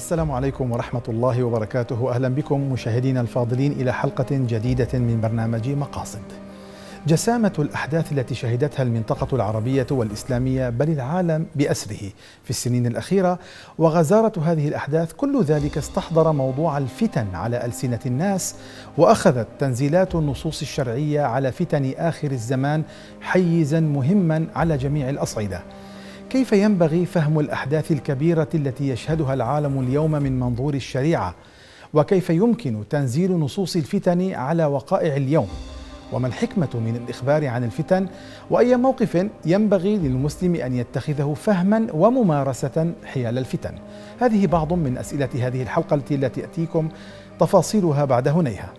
السلام عليكم ورحمة الله وبركاته. أهلا بكم مشاهدينا الفاضلين إلى حلقة جديدة من برنامج مقاصد. جسامة الأحداث التي شهدتها المنطقة العربية والإسلامية بل العالم بأسره في السنين الأخيرة وغزارة هذه الأحداث كل ذلك استحضر موضوع الفتن على ألسنة الناس، وأخذت تنزيلات النصوص الشرعية على فتن آخر الزمان حيزا مهما على جميع الأصعدة. كيف ينبغي فهم الأحداث الكبيرة التي يشهدها العالم اليوم من منظور الشريعة؟ وكيف يمكن تنزيل نصوص الفتن على وقائع اليوم؟ وما الحكمة من الإخبار عن الفتن؟ وأي موقف ينبغي للمسلم أن يتخذه فهما وممارسة حيال الفتن؟ هذه بعض من أسئلة هذه الحلقة التي تأتيكم تفاصيلها بعد هنيها.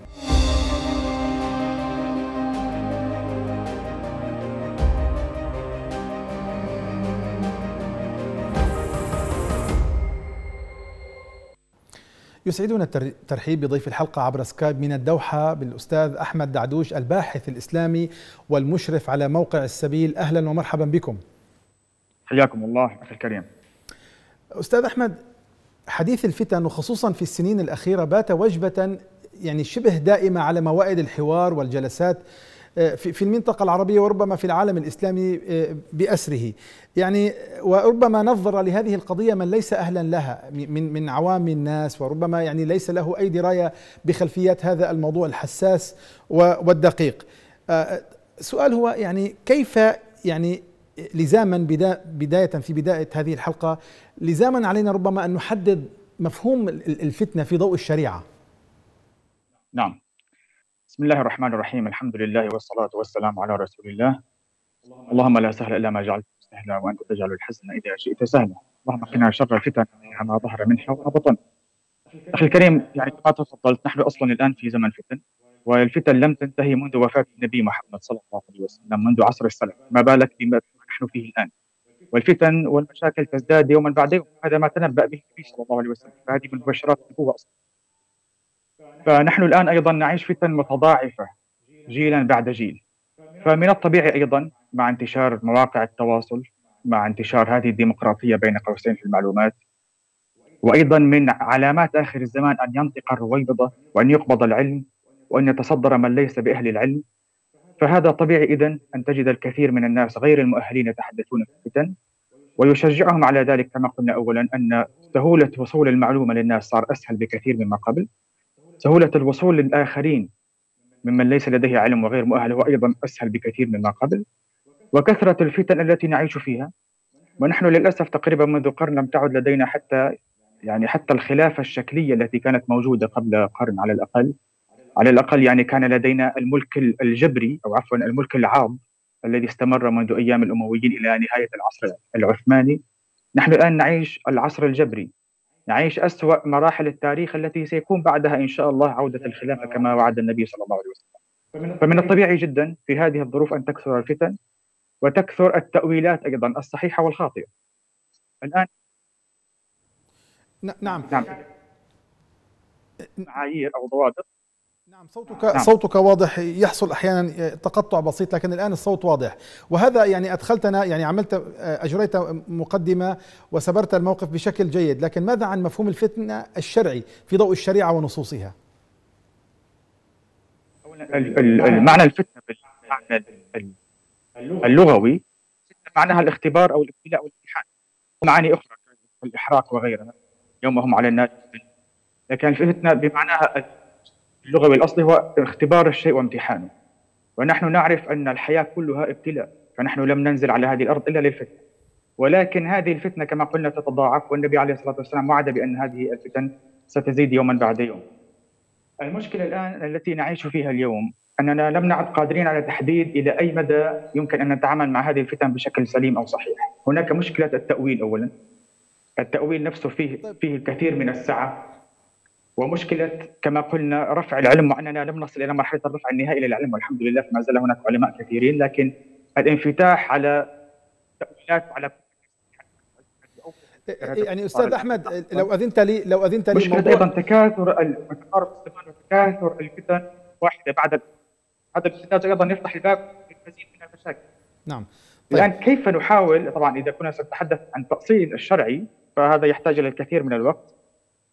يسعدنا الترحيب بضيف الحلقة عبر سكايب من الدوحة بالأستاذ أحمد دعدوش، الباحث الإسلامي والمشرف على موقع السبيل. أهلا ومرحبا بكم. حياكم الله أخي الكريم. أستاذ أحمد، حديث الفتن وخصوصا في السنين الأخيرة بات وجبة يعني شبه دائمة على موائد الحوار والجلسات في المنطقة العربية وربما في العالم الإسلامي بأسره، يعني وربما نظر لهذه القضية من ليس أهلا لها من عوام الناس، وربما يعني ليس له أي دراية بخلفيات هذا الموضوع الحساس والدقيق. السؤال هو يعني كيف يعني لزاما في بداية هذه الحلقة لزاما علينا ربما أن نحدد مفهوم الفتنة في ضوء الشريعة. نعم، بسم الله الرحمن الرحيم، الحمد لله والصلاة والسلام على رسول الله. اللهم لا سهل إلا ما جعلته سهلا وأنت تجعل الحزن إذا شئت سهلا. اللهم قنا شر الفتن ما ظهر منها وما بطن. أخي الكريم، يعني كما تفضلت نحن أصلا الآن في زمن فتن، والفتن لم تنتهي منذ وفاة النبي محمد صلى الله عليه وسلم، منذ عصر السلف، ما بالك بما نحن فيه الآن. والفتن والمشاكل تزداد يوما بعد يوم، هذا ما تنبأ به النبي صلى الله عليه وسلم، فهذه من مبشرات النبوة أصلا. فنحن الآن أيضا نعيش فتن متضاعفة جيلا بعد جيل. فمن الطبيعي أيضا مع انتشار مواقع التواصل، مع انتشار هذه الديمقراطية بين قوسين في المعلومات، وأيضا من علامات آخر الزمان أن ينطق الرويبضة وأن يقبض العلم وأن يتصدر من ليس بأهل العلم. فهذا طبيعي إذن أن تجد الكثير من الناس غير المؤهلين يتحدثون في الفتن، ويشجعهم على ذلك كما قلنا أولا أن سهولة وصول المعلومة للناس صار أسهل بكثير مما قبل. سهولة الوصول للآخرين ممن ليس لديه علم وغير مؤهل هو أيضا أسهل بكثير مما قبل. وكثرة الفتن التي نعيش فيها، ونحن للأسف تقريبا منذ قرن لم تعد لدينا حتى الخلافة الشكلية التي كانت موجودة قبل قرن على الأقل يعني كان لدينا الملك الجبري أو عفوا الملك العاض الذي استمر منذ أيام الأمويين إلى نهاية العصر العثماني. نحن الآن نعيش العصر الجبري، نعيش أسوأ مراحل التاريخ التي سيكون بعدها إن شاء الله عودة الخلافة كما وعد النبي صلى الله عليه وسلم. فمن الطبيعي جدا في هذه الظروف أن تكثر الفتن وتكثر التأويلات أيضا الصحيحة والخاطئة. الآن نعم معايير أو ضوابط. نعم، صوتك واضح، يحصل أحيانا تقطع بسيط لكن الآن الصوت واضح، وهذا يعني أدخلتنا يعني أجريت مقدمة وسبرت الموقف بشكل جيد، لكن ماذا عن مفهوم الفتنة الشرعي في ضوء الشريعة ونصوصها؟ المعنى الفتنة بالمعنى اللغوي معناها الاختبار أو الابتلاء أو الامتحان، معاني أخرى الإحراق وغيرها يوم هم على النار. لكن الفتنة بمعناها اللغوي الأصلي هو اختبار الشيء وامتحانه، ونحن نعرف أن الحياة كلها ابتلاء، فنحن لم ننزل على هذه الأرض إلا للفتنة، ولكن هذه الفتنة كما قلنا تتضاعف، والنبي عليه الصلاة والسلام وعد بأن هذه الفتن ستزيد يوما بعد يوم. المشكلة الآن التي نعيش فيها اليوم أننا لم نعد قادرين على تحديد إلى أي مدى يمكن أن نتعامل مع هذه الفتن بشكل سليم أو صحيح. هناك مشكلة التأويل أولا، التأويل نفسه فيه الكثير من السعة، ومشكلة كما قلنا رفع العلم، وأننا لم نصل إلى مرحلة الرفع النهائي للعلم والحمد لله، فما زال هناك علماء كثيرين، لكن الانفتاح على تأويلات على يعني أستاذ أحمد لو أذنت لي مشكلة أيضا تكاثر وتكاثر الفتن واحدة بعد هذا الفتن أيضا يفتح الباب للمزيد من المشاكل. نعم. طيب. الآن كيف نحاول، طبعا إذا كنا سنتحدث عن تأصيل الشرعي فهذا يحتاج إلى الكثير من الوقت،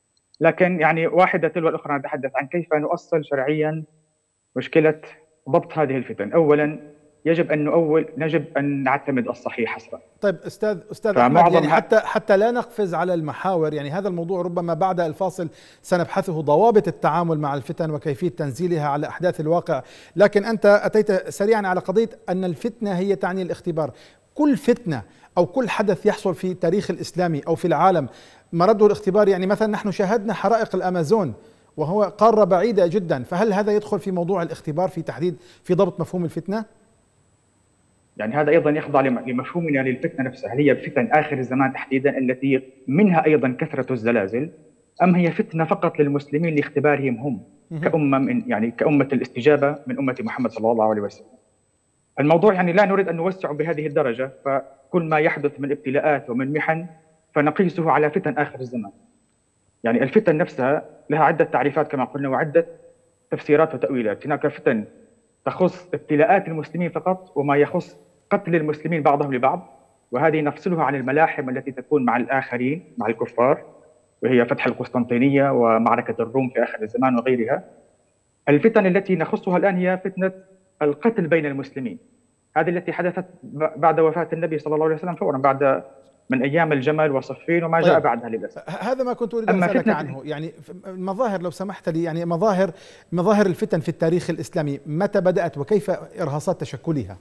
لكن يعني واحدة تلو الأخرى نتحدث عن كيف نؤصل شرعيا مشكلة ضبط هذه الفتن. أولا يجب أن نعتمد الصحيح حسرا. طيب استاذ احمد، يعني فمعظم حتى لا نقفز على المحاور، يعني هذا الموضوع ربما بعد الفاصل سنبحثه، ضوابط التعامل مع الفتن وكيفية تنزيلها على احداث الواقع. لكن انت اتيت سريعا على قضية ان الفتنة هي تعني الاختبار. كل فتنة او كل حدث يحصل في تاريخ الاسلامي او في العالم مرده الاختبار. يعني مثلا نحن شاهدنا حرائق الامازون وهو قارة بعيدة جدا، فهل هذا يدخل في موضوع الاختبار في تحديد في ضبط مفهوم الفتنة؟ يعني هذا أيضا يخضع لمفهومنا للفتنة نفسها. هل هي فتن آخر الزمان تحديدا التي منها أيضا كثرة الزلازل، أم هي فتنة فقط للمسلمين لاختبارهم هم كأمة يعني كأمة الاستجابة من أمة محمد صلى الله عليه وسلم؟ الموضوع يعني لا نريد أن نوسع بهذه الدرجة، فكل ما يحدث من ابتلاءات ومن محن فنقيسه على فتن آخر الزمان. يعني الفتن نفسها لها عدة تعريفات كما قلنا وعدة تفسيرات وتأويلات. هناك فتن تخص ابتلاءات المسلمين فقط وما يخص قتل المسلمين بعضهم لبعض، وهذه نفصلها عن الملاحم التي تكون مع الآخرين مع الكفار، وهي فتح القسطنطينية ومعركة الروم في آخر الزمان وغيرها. الفتن التي نخصها الآن هي فتنة القتل بين المسلمين، هذه التي حدثت بعد وفاة النبي صلى الله عليه وسلم فورا بعد من أيام الجمل وصفين وما جاء بعدها للأسف. هذا ما كنت أريد أن أسألك عنه. يعني المظاهر لو سمحت لي، يعني مظاهر الفتن في التاريخ الإسلامي متى بدأت وكيف إرهاصات تشكلها؟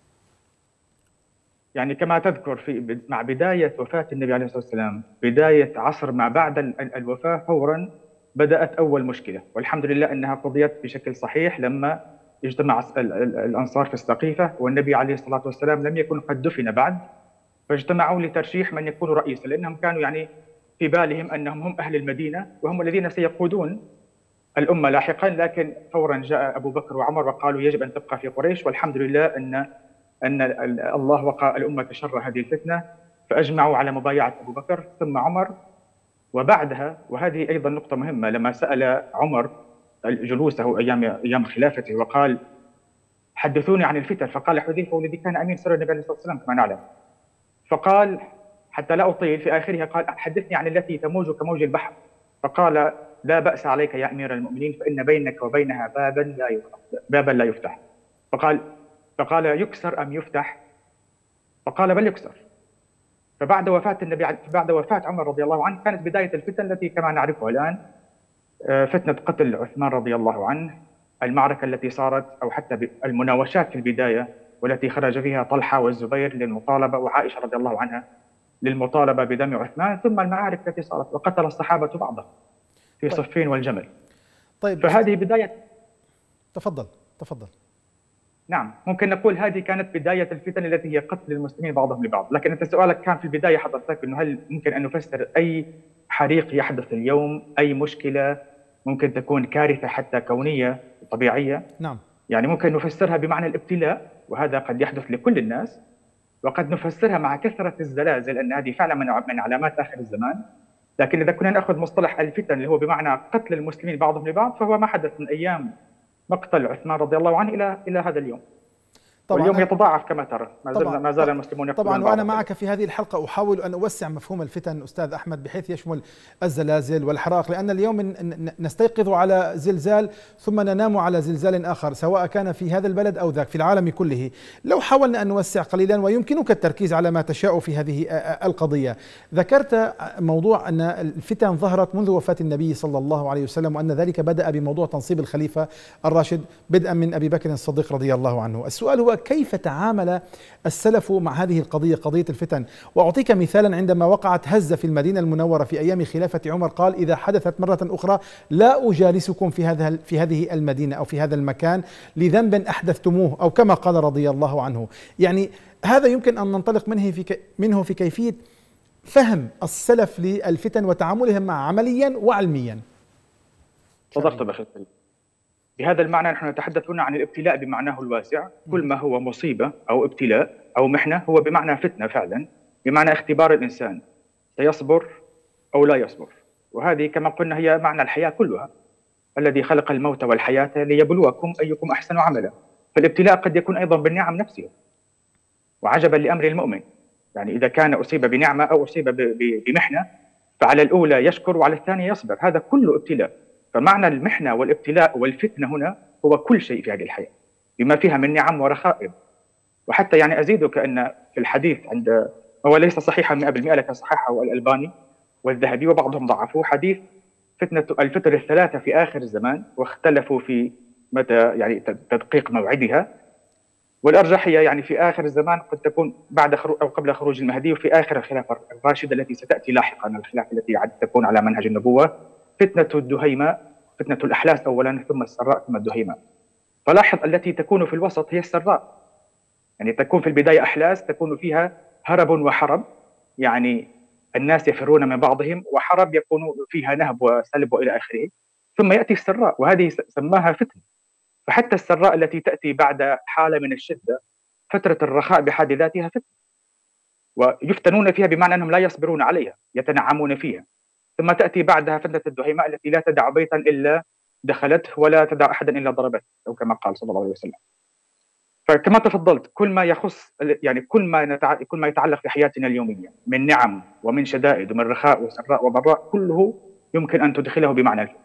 يعني كما تذكر مع بداية وفاة النبي عليه الصلاة والسلام، بداية عصر ما بعد الوفاة فورا بدأت أول مشكلة، والحمد لله أنها قضيت بشكل صحيح لما اجتمع الأنصار في السقيفة والنبي عليه الصلاة والسلام لم يكن قد دفن بعد، فاجتمعوا لترشيح من يكون رئيسا، لأنهم كانوا يعني في بالهم أنهم هم أهل المدينة وهم الذين سيقودون الأمة لاحقا. لكن فورا جاء أبو بكر وعمر وقالوا يجب أن تبقى في قريش، والحمد لله أن الله وقى الأمة شر هذه الفتنة، فأجمعوا على مبايعة أبو بكر ثم عمر. وبعدها، وهذه أيضا نقطة مهمة، لما سأل عمر جلوسه أيام خلافته وقال حدثوني عن الفتن، فقال حذيفة والذي كان أمين سر النبي عليه الصلاة والسلام كما نعلم، فقال حتى لا أطيل في آخرها قال حدثني عن التي تموج كموج البحر، فقال لا بأس عليك يا أمير المؤمنين فإن بينك وبينها بابا لا يفتح. فقال يكسر أم يفتح؟ فقال بل يكسر. فبعد وفاة النبي، بعد وفاة عمر رضي الله عنه، كانت بداية الفتن التي كما نعرفها الآن، فتنة قتل عثمان رضي الله عنه، المعركة التي صارت أو حتى المناوشات في البداية والتي خرج فيها طلحة والزبير للمطالبة وعائشة رضي الله عنها للمطالبة بدم عثمان، ثم المعارك التي صارت وقتل الصحابة بعضهم في صفين والجمل. طيب فهذه بداية. تفضل. نعم، ممكن نقول هذه كانت بداية الفتن التي هي قتل المسلمين بعضهم لبعض. لكن أنت سؤالك كان في البداية حضرتك أنه هل ممكن أن نفسر أي حريق يحدث اليوم، أي مشكلة ممكن تكون كارثة حتى كونية طبيعية؟ نعم. يعني ممكن نفسرها بمعنى الابتلاء، وهذا قد يحدث لكل الناس، وقد نفسرها مع كثرة الزلازل أن هذه فعلا من علامات آخر الزمان. لكن إذا كنا نأخذ مصطلح الفتن اللي هو بمعنى قتل المسلمين بعضهم لبعض، فهو ما حدث من أيام مقتل عثمان رضي الله عنه إلى هذا اليوم. واليوم يتضاعف كما ترى، ما زال المسلمون يقتلون طبعا. وأنا معك في هذه الحلقة أحاول أن أوسع مفهوم الفتن أستاذ أحمد بحيث يشمل الزلازل والحرائق، لأن اليوم نستيقظ على زلزال ثم ننام على زلزال آخر، سواء كان في هذا البلد أو ذاك في العالم كله. لو حاولنا أن نوسع قليلا ويمكنك التركيز على ما تشاء في هذه القضية. ذكرت موضوع أن الفتن ظهرت منذ وفاة النبي صلى الله عليه وسلم، وأن ذلك بدأ بموضوع تنصيب الخليفة الراشد بدءا من أبي بكر الصديق رضي الله عنه. السؤال هو كيف تعامل السلف مع هذه القضية، قضية الفتن؟ وأعطيك مثالا، عندما وقعت هزة في المدينة المنورة في أيام خلافة عمر قال إذا حدثت مرة أخرى لا أجالسكم في هذه المدينة أو في هذا المكان لذنب أحدثتموه، أو كما قال رضي الله عنه. يعني هذا يمكن أن ننطلق منه في كيفية فهم السلف للفتن وتعاملهم مع عمليا وعلميا. صدقت بخير. بهذا المعنى نحن نتحدث هنا عن الابتلاء بمعناه الواسع. كل ما هو مصيبة أو ابتلاء أو محنة هو بمعنى فتنة فعلا، بمعنى اختبار الإنسان سيصبر أو لا يصبر. وهذه كما قلنا هي معنى الحياة كلها، الذي خلق الموت والحياة ليبلوكم أيكم أحسن عملا. فالابتلاء قد يكون أيضا بالنعم نفسها. وعجبا لأمر المؤمن، يعني إذا كان أصيب بنعمة أو أصيب بمحنة فعلى الأولى يشكر وعلى الثانية يصبر، هذا كله ابتلاء. فمعنى المحنة والابتلاء والفتنة هنا هو كل شيء في هذه الحياة بما فيها من نعم ورخائم. وحتى يعني أزيدك أن في الحديث عند، هو ليس صحيحا 100% لكن صححه الألباني والذهبي وبعضهم ضعفوه، حديث فتنة الفتن الثلاثة في آخر الزمان، واختلفوا في متى يعني تدقيق موعدها، والأرجحية يعني في آخر الزمان قد تكون بعد أو قبل خروج المهدي، وفي آخر الخلافة الراشدة التي ستأتي لاحقا، الخلافة التي تكون على منهج النبوة، فتنة الدهيماء، فتنة الأحلاس أولا ثم السراء ثم الدهيماء. فلاحظ التي تكون في الوسط هي السراء، يعني تكون في البداية أحلاس تكون فيها هرب وحرب، يعني الناس يفرون من بعضهم، وحرب يكون فيها نهب وسلب وإلى آخره، ثم يأتي السراء وهذه سماها فتنة. فحتى السراء التي تأتي بعد حالة من الشدة، فترة الرخاء بحد ذاتها فتنة، ويفتنون فيها بمعنى أنهم لا يصبرون عليها، يتنعمون فيها. ثم تأتي بعدها فتنة الدهيماء التي لا تدع بيتا إلا دخلته ولا تدع أحدا إلا ضربته، أو كما قال صلى الله عليه وسلم. فكما تفضلت، كل ما يخص يعني كل ما يتعلق بحياتنا اليومية من نعم ومن شدائد ومن رخاء وسراء وضراء، كله يمكن أن تدخله بمعنى الفتنة.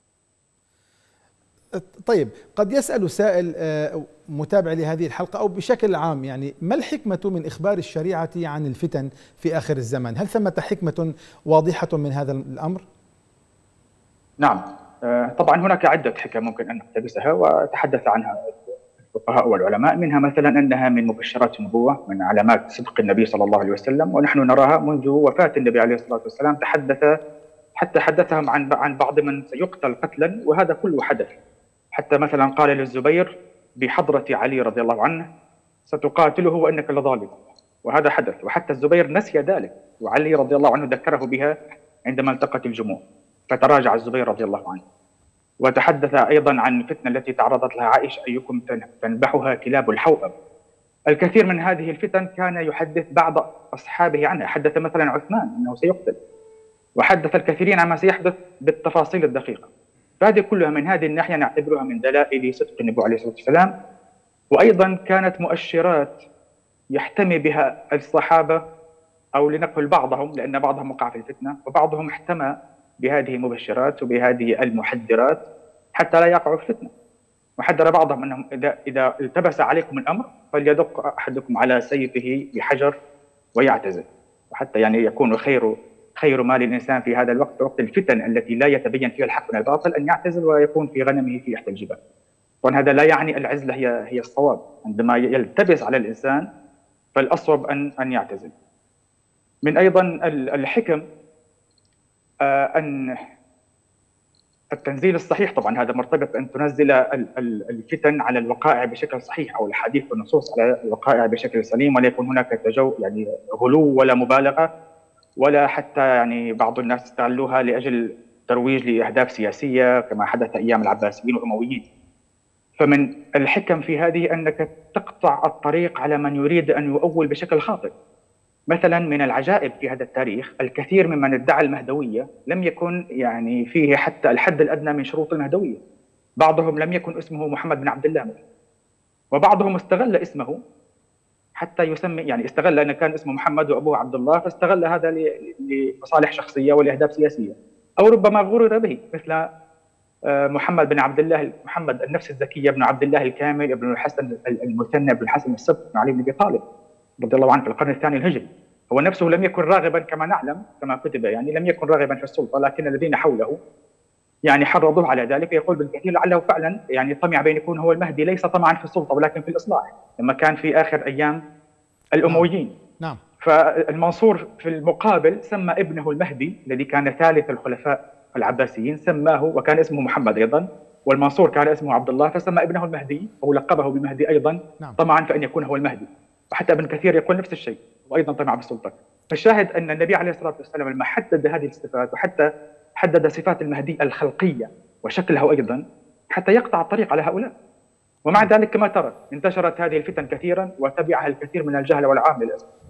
طيب، قد يسأل سائل متابع لهذه الحلقة أو بشكل عام، يعني ما الحكمة من إخبار الشريعة عن الفتن في آخر الزمان؟ هل ثمة حكمة واضحة من هذا الأمر؟ نعم، طبعا هناك عدة حكم ممكن أن نقتبسها وتحدث عنها الفقهاء والعلماء، منها مثلا أنها من مبشرات النبوة، من علامات صدق النبي صلى الله عليه وسلم، ونحن نراها منذ وفاة النبي عليه الصلاة والسلام. حتى حدثهم عن بعض من سيقتل قتلا، وهذا كله حدث. حتى مثلا قال للزبير بحضرة علي رضي الله عنه: ستقاتله وإنك لظالم، وهذا حدث. وحتى الزبير نسي ذلك، وعلي رضي الله عنه ذكره بها عندما التقت الجموع، فتراجع الزبير رضي الله عنه. وتحدث أيضا عن الفتنة التي تعرضت لها عائشة: أيكم تنبحها كلاب الحوأب. الكثير من هذه الفتن كان يحدث بعض أصحابه عنها، حدث مثلا عثمان أنه سيقتل، وحدث الكثيرين عما سيحدث بالتفاصيل الدقيقة. فهذه كلها من هذه الناحية نعتبرها من دلائل صدق النبي عليه الصلاة والسلام. وأيضا كانت مؤشرات يحتمي بها الصحابة، أو لنقل بعضهم لأن بعضهم وقع في الفتنة، وبعضهم احتمى بهذه المبشرات وبهذه المحذرات حتى لا يقعوا في الفتنة. وحذر بعضهم أنهم إذا التبس عليكم الأمر فليدق أحدكم على سيفه بحجر ويعتزل، وحتى يعني يكون خير ما للإنسان في هذا الوقت، وقت الفتن التي لا يتبين فيها الحق من الباطل، أن يعتزل ويكون في غنمه في إحدى الجبال. طبعا هذا لا يعني العزلة هي الصواب، عندما يلتبس على الإنسان فالأصوب أن يعتزل. من أيضا الحكم أن التنزيل الصحيح، طبعا هذا مرتبط أن تنزل الفتن على الوقائع بشكل صحيح، أو الحديث والنصوص على الوقائع بشكل سليم، ولا يكون هناك يعني غلو ولا مبالغة، ولا حتى يعني بعض الناس استغلوها لأجل ترويج لأهداف سياسية كما حدث أيام العباسيين والأمويين. فمن الحكم في هذه أنك تقطع الطريق على من يريد أن يؤول بشكل خاطئ. مثلا من العجائب في هذا التاريخ، الكثير ممن ادعى المهدوية لم يكن يعني فيه حتى الحد الأدنى من شروط المهدوية. بعضهم لم يكن اسمه محمد بن عبد الله مثلا، وبعضهم استغل اسمه حتى يسمي، يعني استغل أن كان اسمه محمد وأبوه عبد الله، فاستغل هذا لمصالح شخصية ولأهداف سياسية، أو ربما غرر به، مثل محمد بن عبد الله، محمد النفس الزكية بن عبد الله الكامل ابن الحسن المثنى بن الحسن السبت بن علي بن أبي طالب رضي الله عنه في القرن الثاني الهجري. هو نفسه لم يكن راغبا كما نعلم كما كتب، يعني لم يكن راغبا في السلطة، لكن الذين حوله يعني حرضوه على ذلك. يقول بالكثير لعله فعلا يعني طمع بأن يكون هو المهدي، ليس طمعا في السلطة ولكن في الإصلاح، لما كان في آخر أيام الأمويين. نعم. فالمنصور في المقابل سمى ابنه المهدي الذي كان ثالث الخلفاء العباسيين، سماه وكان اسمه محمد أيضا، والمنصور كان اسمه عبد الله، فسمى ابنه المهدي ولقبه بمهدي أيضا. نعم. طمعا في أن يكون هو المهدي. وحتى ابن كثير يقول نفس الشيء، وأيضا طمع بالسلطة. فالشاهد أن النبي عليه الصلاة والسلام لما حدد هذه الصفات، وحتى حدد صفات المهدي الخلقية وشكله أيضا، حتى يقطع الطريق على هؤلاء. ومع ذلك كما ترى انتشرت هذه الفتن كثيرا وتبعها الكثير من الجهل والعامة للأسف.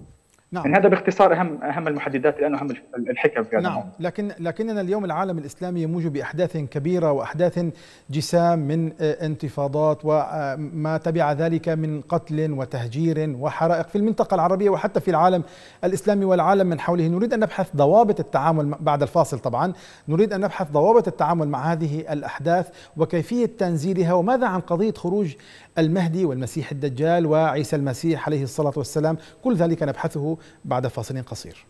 نعم. يعني هذا باختصار أهم المحددات، لأنه أهم الحكم في هذا نعم، الموضوع. لكننا اليوم العالم الإسلامي يموج بأحداث كبيرة وأحداث جسام من انتفاضات وما تبع ذلك من قتل وتهجير وحرائق في المنطقة العربية وحتى في العالم الإسلامي والعالم من حوله. نريد أن نبحث ضوابط التعامل بعد الفاصل طبعا، نريد أن نبحث ضوابط التعامل مع هذه الأحداث وكيفية تنزيلها، وماذا عن قضية خروج المهدي والمسيح الدجال وعيسى المسيح عليه الصلاة والسلام. كل ذلك نبحثه بعد فاصل قصير.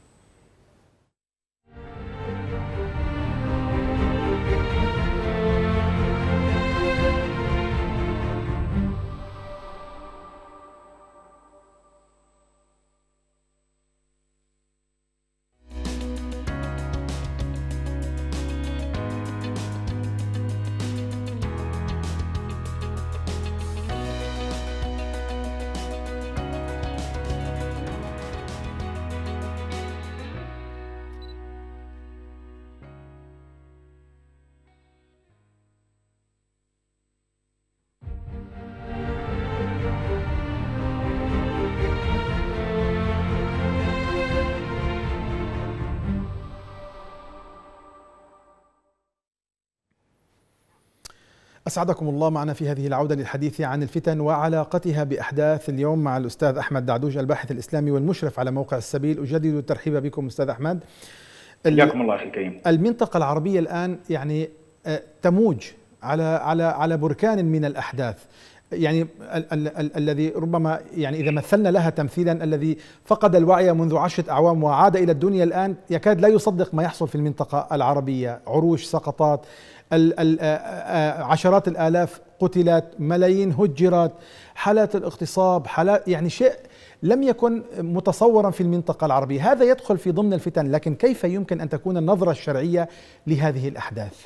أسعدكم الله معنا في هذه العودة للحديث عن الفتن وعلاقتها بأحداث اليوم مع الأستاذ أحمد دعدوش الباحث الإسلامي والمشرف على موقع السبيل. أجدد الترحيب بكم أستاذ أحمد. حياكم الله أخي الكريم. المنطقة العربية الآن يعني تموج على بركان من الأحداث، يعني الذي ربما يعني إذا مثلنا لها تمثيلا، الذي فقد الوعي منذ 10 أعوام وعاد إلى الدنيا الآن يكاد لا يصدق ما يحصل في المنطقة العربية. عروش، سقطات، عشرات الآلاف قتلت، ملايين هجرت، حالات الاغتصاب، حالات يعني شيء لم يكن متصورا في المنطقة العربية. هذا يدخل في ضمن الفتن، لكن كيف يمكن أن تكون النظرة الشرعية لهذه الأحداث؟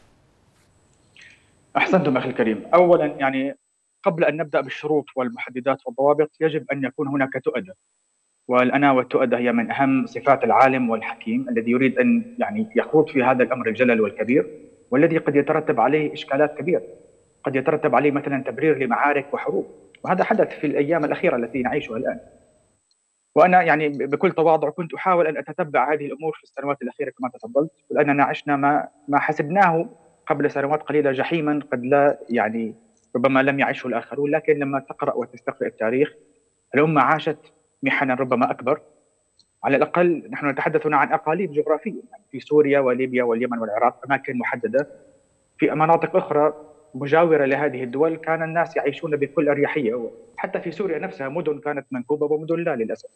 أحسنتم أخي الكريم. أولا يعني قبل أن نبدأ بالشروط والمحددات والضوابط يجب أن يكون هناك تؤدة، والأنا والتؤدة هي من أهم صفات العالم والحكيم الذي يريد أن يعني يخوض في هذا الأمر الجلل والكبير، والذي قد يترتب عليه إشكالات كبيرة، قد يترتب عليه مثلا تبرير لمعارك وحروب، وهذا حدث في الأيام الأخيرة التي نعيشها الآن. وأنا يعني بكل تواضع كنت أحاول أن أتتبع هذه الأمور في السنوات الأخيرة كما تفضلت، لأننا عشنا ما حسبناه قبل سنوات قليلة جحيما قد لا يعني ربما لم يعيشه الآخرون، لكن لما تقرأ وتستقرأ التاريخ الأمة عاشت محنا ربما أكبر. على الأقل نحن نتحدث هنا عن أقاليم جغرافية، يعني في سوريا وليبيا واليمن والعراق أماكن محددة. في مناطق أخرى مجاورة لهذه الدول كان الناس يعيشون بكل أريحية، حتى في سوريا نفسها مدن كانت منكوبة ومدن لا للأسف.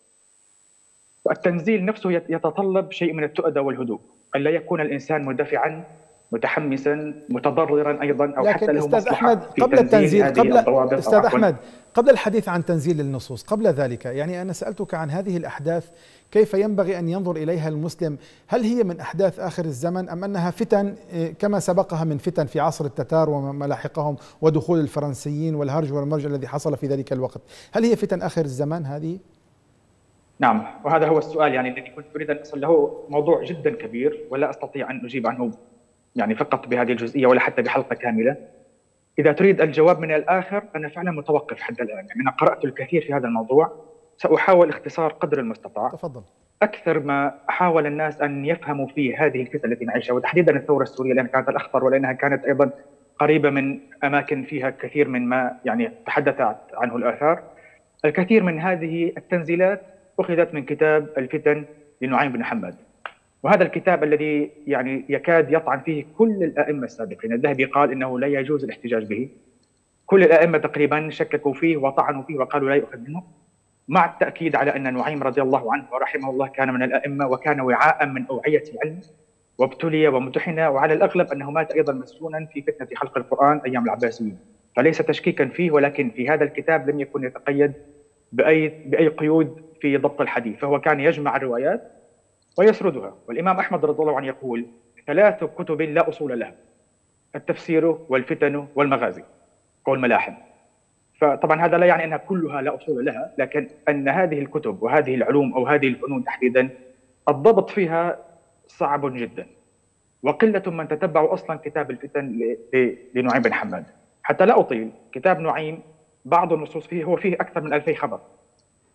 التنزيل نفسه يتطلب شيء من التؤدة والهدوء، ألا يكون الإنسان مندفعا متحمسا متضررا أيضا، أو حتى له أستاذ مصلحة أحمد في قبل التنزيل، أستاذ عفوا. أحمد قبل الحديث عن تنزيل النصوص، قبل ذلك يعني أنا سألتك عن هذه الأحداث كيف ينبغي أن ينظر إليها المسلم. هل هي من أحداث آخر الزمن أم أنها فتن كما سبقها من فتن في عصر التتار وما لاحقهم ودخول الفرنسيين والهرج والمرج الذي حصل في ذلك الوقت؟ هل هي فتن آخر الزمان هذه؟ نعم، وهذا هو السؤال يعني الذي كنت أريد أن أصل له. موضوع جدا كبير ولا أستطيع أن أجيب عنه يعني فقط بهذه الجزئية ولا حتى بحلقة كاملة. إذا تريد الجواب من الآخر أنا فعلا متوقف حتى الآن، يعني أنا قرأت الكثير في هذا الموضوع، سأحاول اختصار قدر المستطاع. تفضل. أكثر ما حاول الناس أن يفهموا في هذه الفتن التي نعيشها، وتحديدا الثورة السورية لأنها كانت الأخطر ولأنها كانت أيضا قريبة من أماكن فيها كثير من ما يعني تحدثت عنه الآثار. الكثير من هذه التنزيلات أخذت من كتاب الفتن لنعيم بن حماد، وهذا الكتاب الذي يعني يكاد يطعن فيه كل الأئمة السابقين. الذهبي قال إنه لا يجوز الاحتجاج به، كل الأئمة تقريبا شككوا فيه وطعنوا فيه وقالوا لا يؤخذ منه، مع التأكيد على أن نعيم رضي الله عنه ورحمه الله كان من الأئمة وكان وعاء من أوعية العلم وابتلي وامتحن، وعلى الأغلب أنه مات أيضا مسجونا في فتنة خلق القرآن أيام العباسيين، فليس تشكيكا فيه. ولكن في هذا الكتاب لم يكن يتقيد بأي قيود في ضبط الحديث، فهو كان يجمع الروايات ويسردها. والإمام أحمد رضي الله عنه يقول 3 كتب لا أصول لها: التفسير والفتن والمغازي والملاحم. فطبعا هذا لا يعني أنها كلها لا أصول لها، لكن أن هذه الكتب وهذه العلوم أو هذه الفنون تحديدا الضبط فيها صعب جدا، وقلة من تتبعوا أصلا كتاب الفتن لنعيم بن حماد. حتى لا أطيل، كتاب نعيم بعض النصوص فيه هو فيه أكثر من 2000 خبر،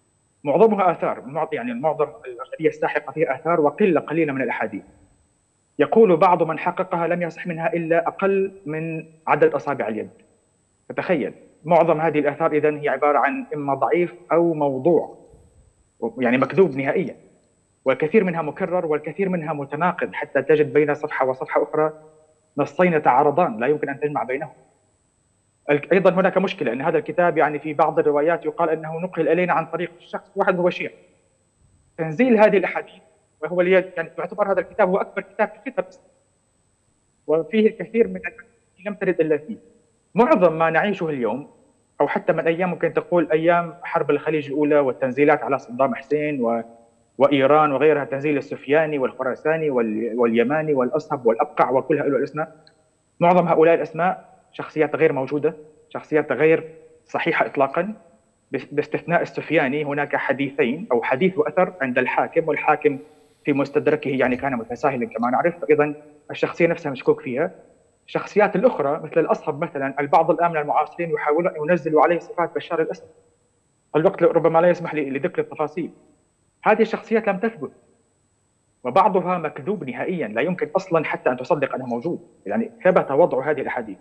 معظمها آثار، يعني معظم الأغلبية الساحقة فيها آثار وقلة قليلة من الأحاديث. يقول بعض من حققها لم يصح منها إلا أقل من عدد أصابع اليد. فتخيل، معظم هذه الآثار إذن هي عبارة عن إما ضعيف أو موضوع، يعني مكذوب نهائيا، والكثير منها مكرر والكثير منها متناقض، حتى تجد بين صفحة وصفحة أخرى نصين يتعارضان لا يمكن أن تجمع بينهم. أيضا هناك مشكلة أن هذا الكتاب يعني في بعض الروايات يقال أنه نقل إلينا عن طريق شخص واحد هو شيعي. تنزيل هذه الأحاديث، وهو يعني يعتبر هذا الكتاب هو أكبر كتاب في الفقه الإسلامي، وفيه الكثير من التي لم ترد إلا فيه. معظم ما نعيشه اليوم، أو حتى من أيام ممكن تقول أيام حرب الخليج الأولى والتنزيلات على صدام حسين وإيران وغيرها، التنزيل السفياني والخراساني واليماني والأصهب والأبقع وكل هؤلاء الأسماء، معظم هؤلاء الأسماء شخصيات غير موجودة، شخصيات غير صحيحة إطلاقا، باستثناء السفياني. هناك حديثين أو حديث وأثر عند الحاكم، والحاكم في مستدركه يعني كان متساهلا كما نعرف، فإذا الشخصية نفسها مشكوك فيها. الشخصيات الأخرى مثل الأصهب مثلا، البعض الآن من المعاصرين يحاولون أن ينزلوا عليه صفات بشار الأسد، الوقت ربما لا يسمح لذكر التفاصيل. هذه الشخصيات لم تثبت، وبعضها مكذوب نهائيا، لا يمكن أصلا حتى أن تصدق أنه موجود، يعني ثبت وضع هذه الأحاديث.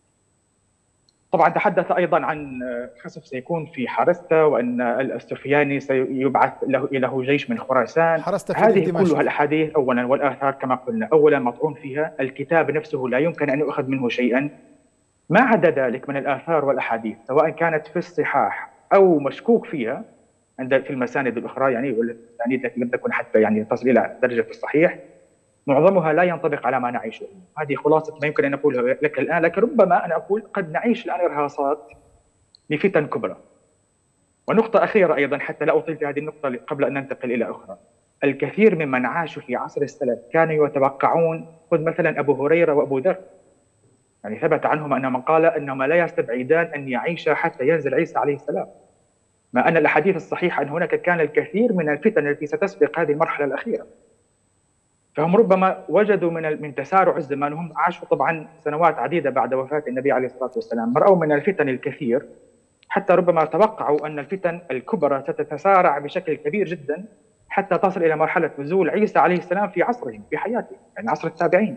طبعا تحدث أيضا عن خسف سيكون في حرسته، وأن السفياني سيبعث له جيش من خراسان. هذه كلها الأحاديث أولا والآثار كما قلنا أولا مطعون فيها، الكتاب نفسه لا يمكن أن يؤخذ منه شيئا. ما عدا ذلك من الآثار والأحاديث سواء كانت في الصحاح أو مشكوك فيها في المساند الأخرى، يعني والمسانيد التي لم تكن حتى يعني تصل إلى درجة الصحيح، معظمها لا ينطبق على ما نعيشه. هذه خلاصة ما يمكن أن أقوله لك الآن، لكن ربما أنا أقول قد نعيش الآن إرهاصات لفتن كبرى. ونقطة أخيرة أيضا حتى لا أطيل في هذه النقطة قبل أن ننتقل إلى أخرى، الكثير ممن عاشوا في عصر السلف كانوا يتوقعون، خذ مثلا أبو هريرة وأبو ذر، يعني ثبت عنهم أنهم قال أنهما لا يستبعدان أن يعيشا حتى ينزل عيسى عليه السلام، مع أن الأحاديث الصحيحة أن هناك كان الكثير من الفتن التي ستسبق هذه المرحلة الأخيرة. فهم ربما وجدوا من تسارع الزمان، وهم عاشوا طبعا سنوات عديدة بعد وفاة النبي عليه الصلاة والسلام، رأوا من الفتن الكثير، حتى ربما توقعوا أن الفتن الكبرى ستتسارع بشكل كبير جدا حتى تصل إلى مرحلة نزول عيسى عليه السلام في عصرهم، في حياته، يعني عصر التابعين.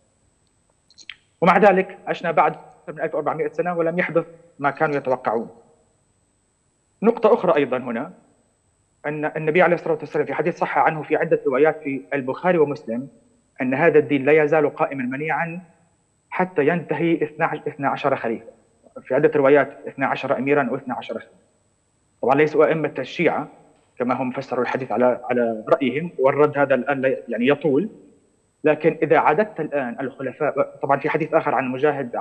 ومع ذلك عشنا بعد أكثر من 1400 سنة ولم يحدث ما كانوا يتوقعون. نقطة أخرى أيضا هنا، أن النبي عليه الصلاة والسلام في حديث صح عنه في عدة روايات في البخاري ومسلم أن هذا الدين لا يزال قائما منيعا حتى ينتهي 12 خليفة، في عدة روايات 12 أميرا و12 خليفة. طبعا ليسوا أئمة الشيعة كما هم فسروا الحديث على رأيهم، والرد هذا الآن يعني يطول. لكن إذا عددت الآن الخلفاء، طبعا في حديث آخر عن مجاهد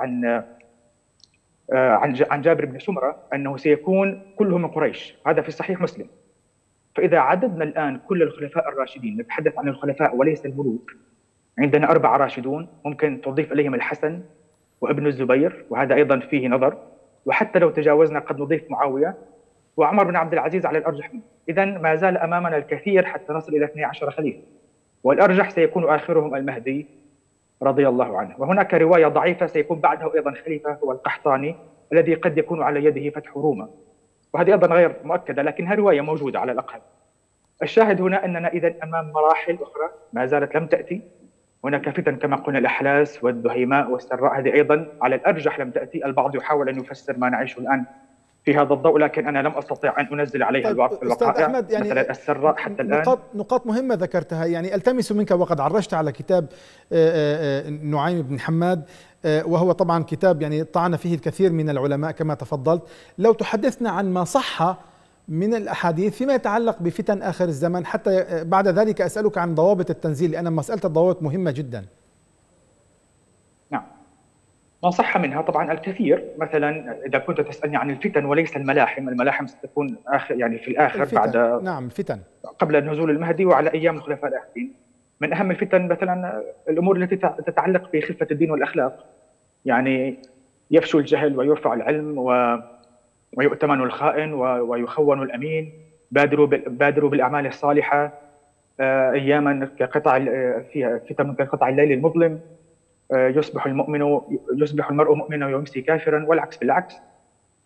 عن جابر بن سمرة أنه سيكون كلهم من قريش، هذا في صحيح مسلم. فإذا عددنا الآن كل الخلفاء الراشدين، نتحدث عن الخلفاء وليس الملوك، عندنا 4 راشدون، ممكن تضيف إليهم الحسن وابن الزبير وهذا أيضا فيه نظر، وحتى لو تجاوزنا قد نضيف معاوية وعمر بن عبد العزيز على الأرجح منه. إذن ما زال أمامنا الكثير حتى نصل إلى 12 خليفة، والأرجح سيكون آخرهم المهدي رضي الله عنه. وهناك رواية ضعيفة سيكون بعده أيضا خليفة هو القحطاني الذي قد يكون على يده فتح روما، وهذه أيضا غير مؤكدة لكنها رواية موجودة على الأقل. الشاهد هنا أننا إذن أمام مراحل أخرى ما زالت لم تأتي. هناك فتن كما قلنا الأحلاس والدهيماء والسراء، هذه أيضا على الأرجح لم تأتي. البعض يحاول أن يفسر ما نعيشه الآن في هذا الضوء، لكن أنا لم أستطيع أن أنزل عليها الوقائع. أحمد، يعني مثلا السراء حتى الآن نقاط مهمة ذكرتها، يعني ألتمس منك، وقد عرجت على كتاب نعيم بن حماد، وهو طبعا كتاب يعني طعن فيه الكثير من العلماء كما تفضلت. لو تحدثنا عن ما صح من الأحاديث فيما يتعلق بفتن آخر الزمن، حتى بعد ذلك أسألك عن ضوابط التنزيل، لأن مسألة الضوابط مهمة جدا. نعم، ما صح منها طبعا الكثير. مثلا إذا كنت تسألني عن الفتن وليس الملاحم، الملاحم ستكون يعني في الآخر الفتن. بعد نعم، الفتن قبل نزول المهدي وعلى أيام الخلفاء الآخرين. من أهم الفتن مثلا الأمور التي تتعلق بخفة الدين والأخلاق، يعني يفشو الجهل ويرفع العلم ويؤتمن الخائن ويخون الأمين. بادروا بالأعمال الصالحة أياما كقطع فيها فتن كقطع الليل المظلم، يصبح المرء مؤمنا ويمسي كافرا، والعكس بالعكس.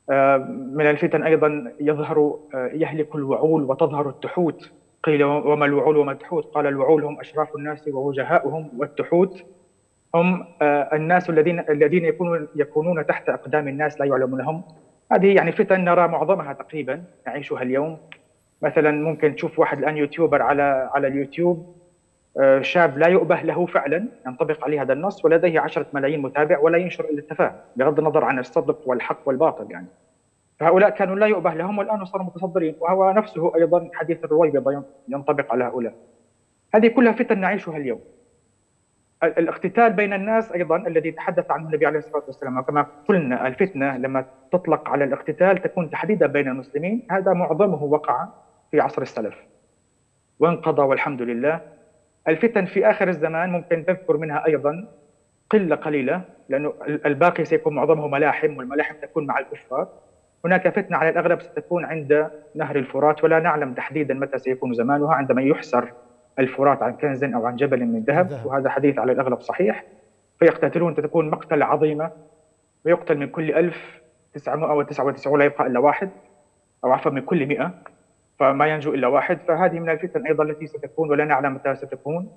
من الفتن أيضا يهلك الوعول وتظهر التحوت. قيل وما الوعول وما التحوت؟ قال الوعول هم أشراف الناس ووجهاؤهم، والتحوت هم الناس الذين يكونون تحت أقدام الناس لا يعلمونهم. هذه يعني فتن نرى معظمها تقريبا نعيشها اليوم. مثلا ممكن تشوف واحد الآن يوتيوبر على اليوتيوب، شاب لا يؤبه له فعلا، ينطبق عليه هذا النص، ولديه 10 ملايين متابع ولا ينشر إلا التفاهة بغض النظر عن الصدق والحق والباطل يعني. فهؤلاء كانوا لا يؤبه لهم والآن صاروا متصدرين، وهو نفسه أيضا حديث الرويبضة ينطبق على هؤلاء. هذه كلها فتن نعيشها اليوم. الاقتتال بين الناس أيضا الذي تحدث عنه النبي عليه الصلاة والسلام، وكما قلنا الفتنة لما تطلق على الاقتتال تكون تحديدا بين المسلمين، هذا معظمه وقع في عصر السلف وانقضى والحمد لله. الفتن في آخر الزمان ممكن تذكر منها أيضا قلة قليلة، لأنه الباقي سيكون معظمه ملاحم، والملاحم تكون مع الكفار. هناك فتنة على الأغلب ستكون عند نهر الفرات، ولا نعلم تحديدا متى سيكون زمانها، عندما يحسر الفرات عن كنز أو عن جبل من ذهب، وهذا حديث على الأغلب صحيح. فيقتتلون، تكون مقتلة عظيمة، ويقتل من كل 1999 لا يبقى إلا واحد، أو عفوا من كل 100 فما ينجو إلا واحد. فهذه من الفتن أيضا التي ستكون ولا نعلم متى ستكون.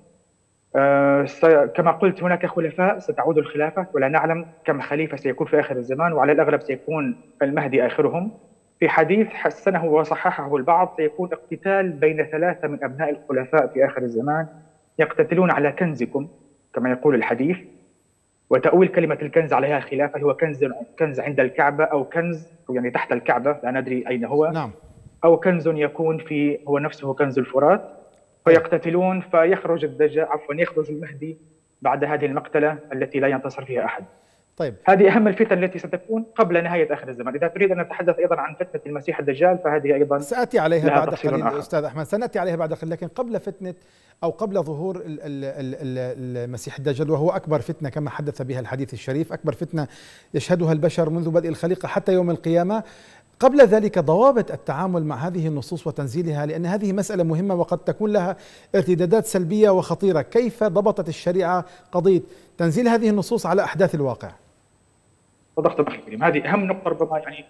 كما قلت هناك خلفاء، ستعود الخلافة ولا نعلم كم خليفة سيكون في آخر الزمان، وعلى الأغلب سيكون المهدي آخرهم. في حديث حسنه وصححه البعض سيكون اقتتال بين 3 من أبناء الخلفاء في آخر الزمان، يقتتلون على كنزكم كما يقول الحديث. وتأويل كلمة الكنز عليها خلافة، هو كنز عند الكعبة، أو كنز يعني تحت الكعبة لا ندري أين هو. نعم. أو كنز يكون هو نفسه كنز الفرات. فيقتتلون فيخرج الدجال، يخرج المهدي بعد هذه المقتلة التي لا ينتصر فيها أحد. طيب، هذه أهم الفتن التي ستكون قبل نهاية آخر الزمان. إذا تريد أن نتحدث أيضا عن فتنة المسيح الدجال فهذه أيضا سأتي عليها بعد قليل آخر. أستاذ أحمد، سنأتي عليها بعد قليل. لكن قبل فتنة أو قبل ظهور المسيح الدجال، وهو أكبر فتنة كما حدث بها الحديث الشريف، أكبر فتنة يشهدها البشر منذ بدء الخليقة حتى يوم القيامة، قبل ذلك ضوابط التعامل مع هذه النصوص وتنزيلها، لأن هذه مسألة مهمة وقد تكون لها ارتدادات سلبية وخطيرة. كيف ضبطت الشريعة قضية تنزيل هذه النصوص على أحداث الواقع؟ صدقت أخي الكريم، هذه أهم نقطة ربما يعني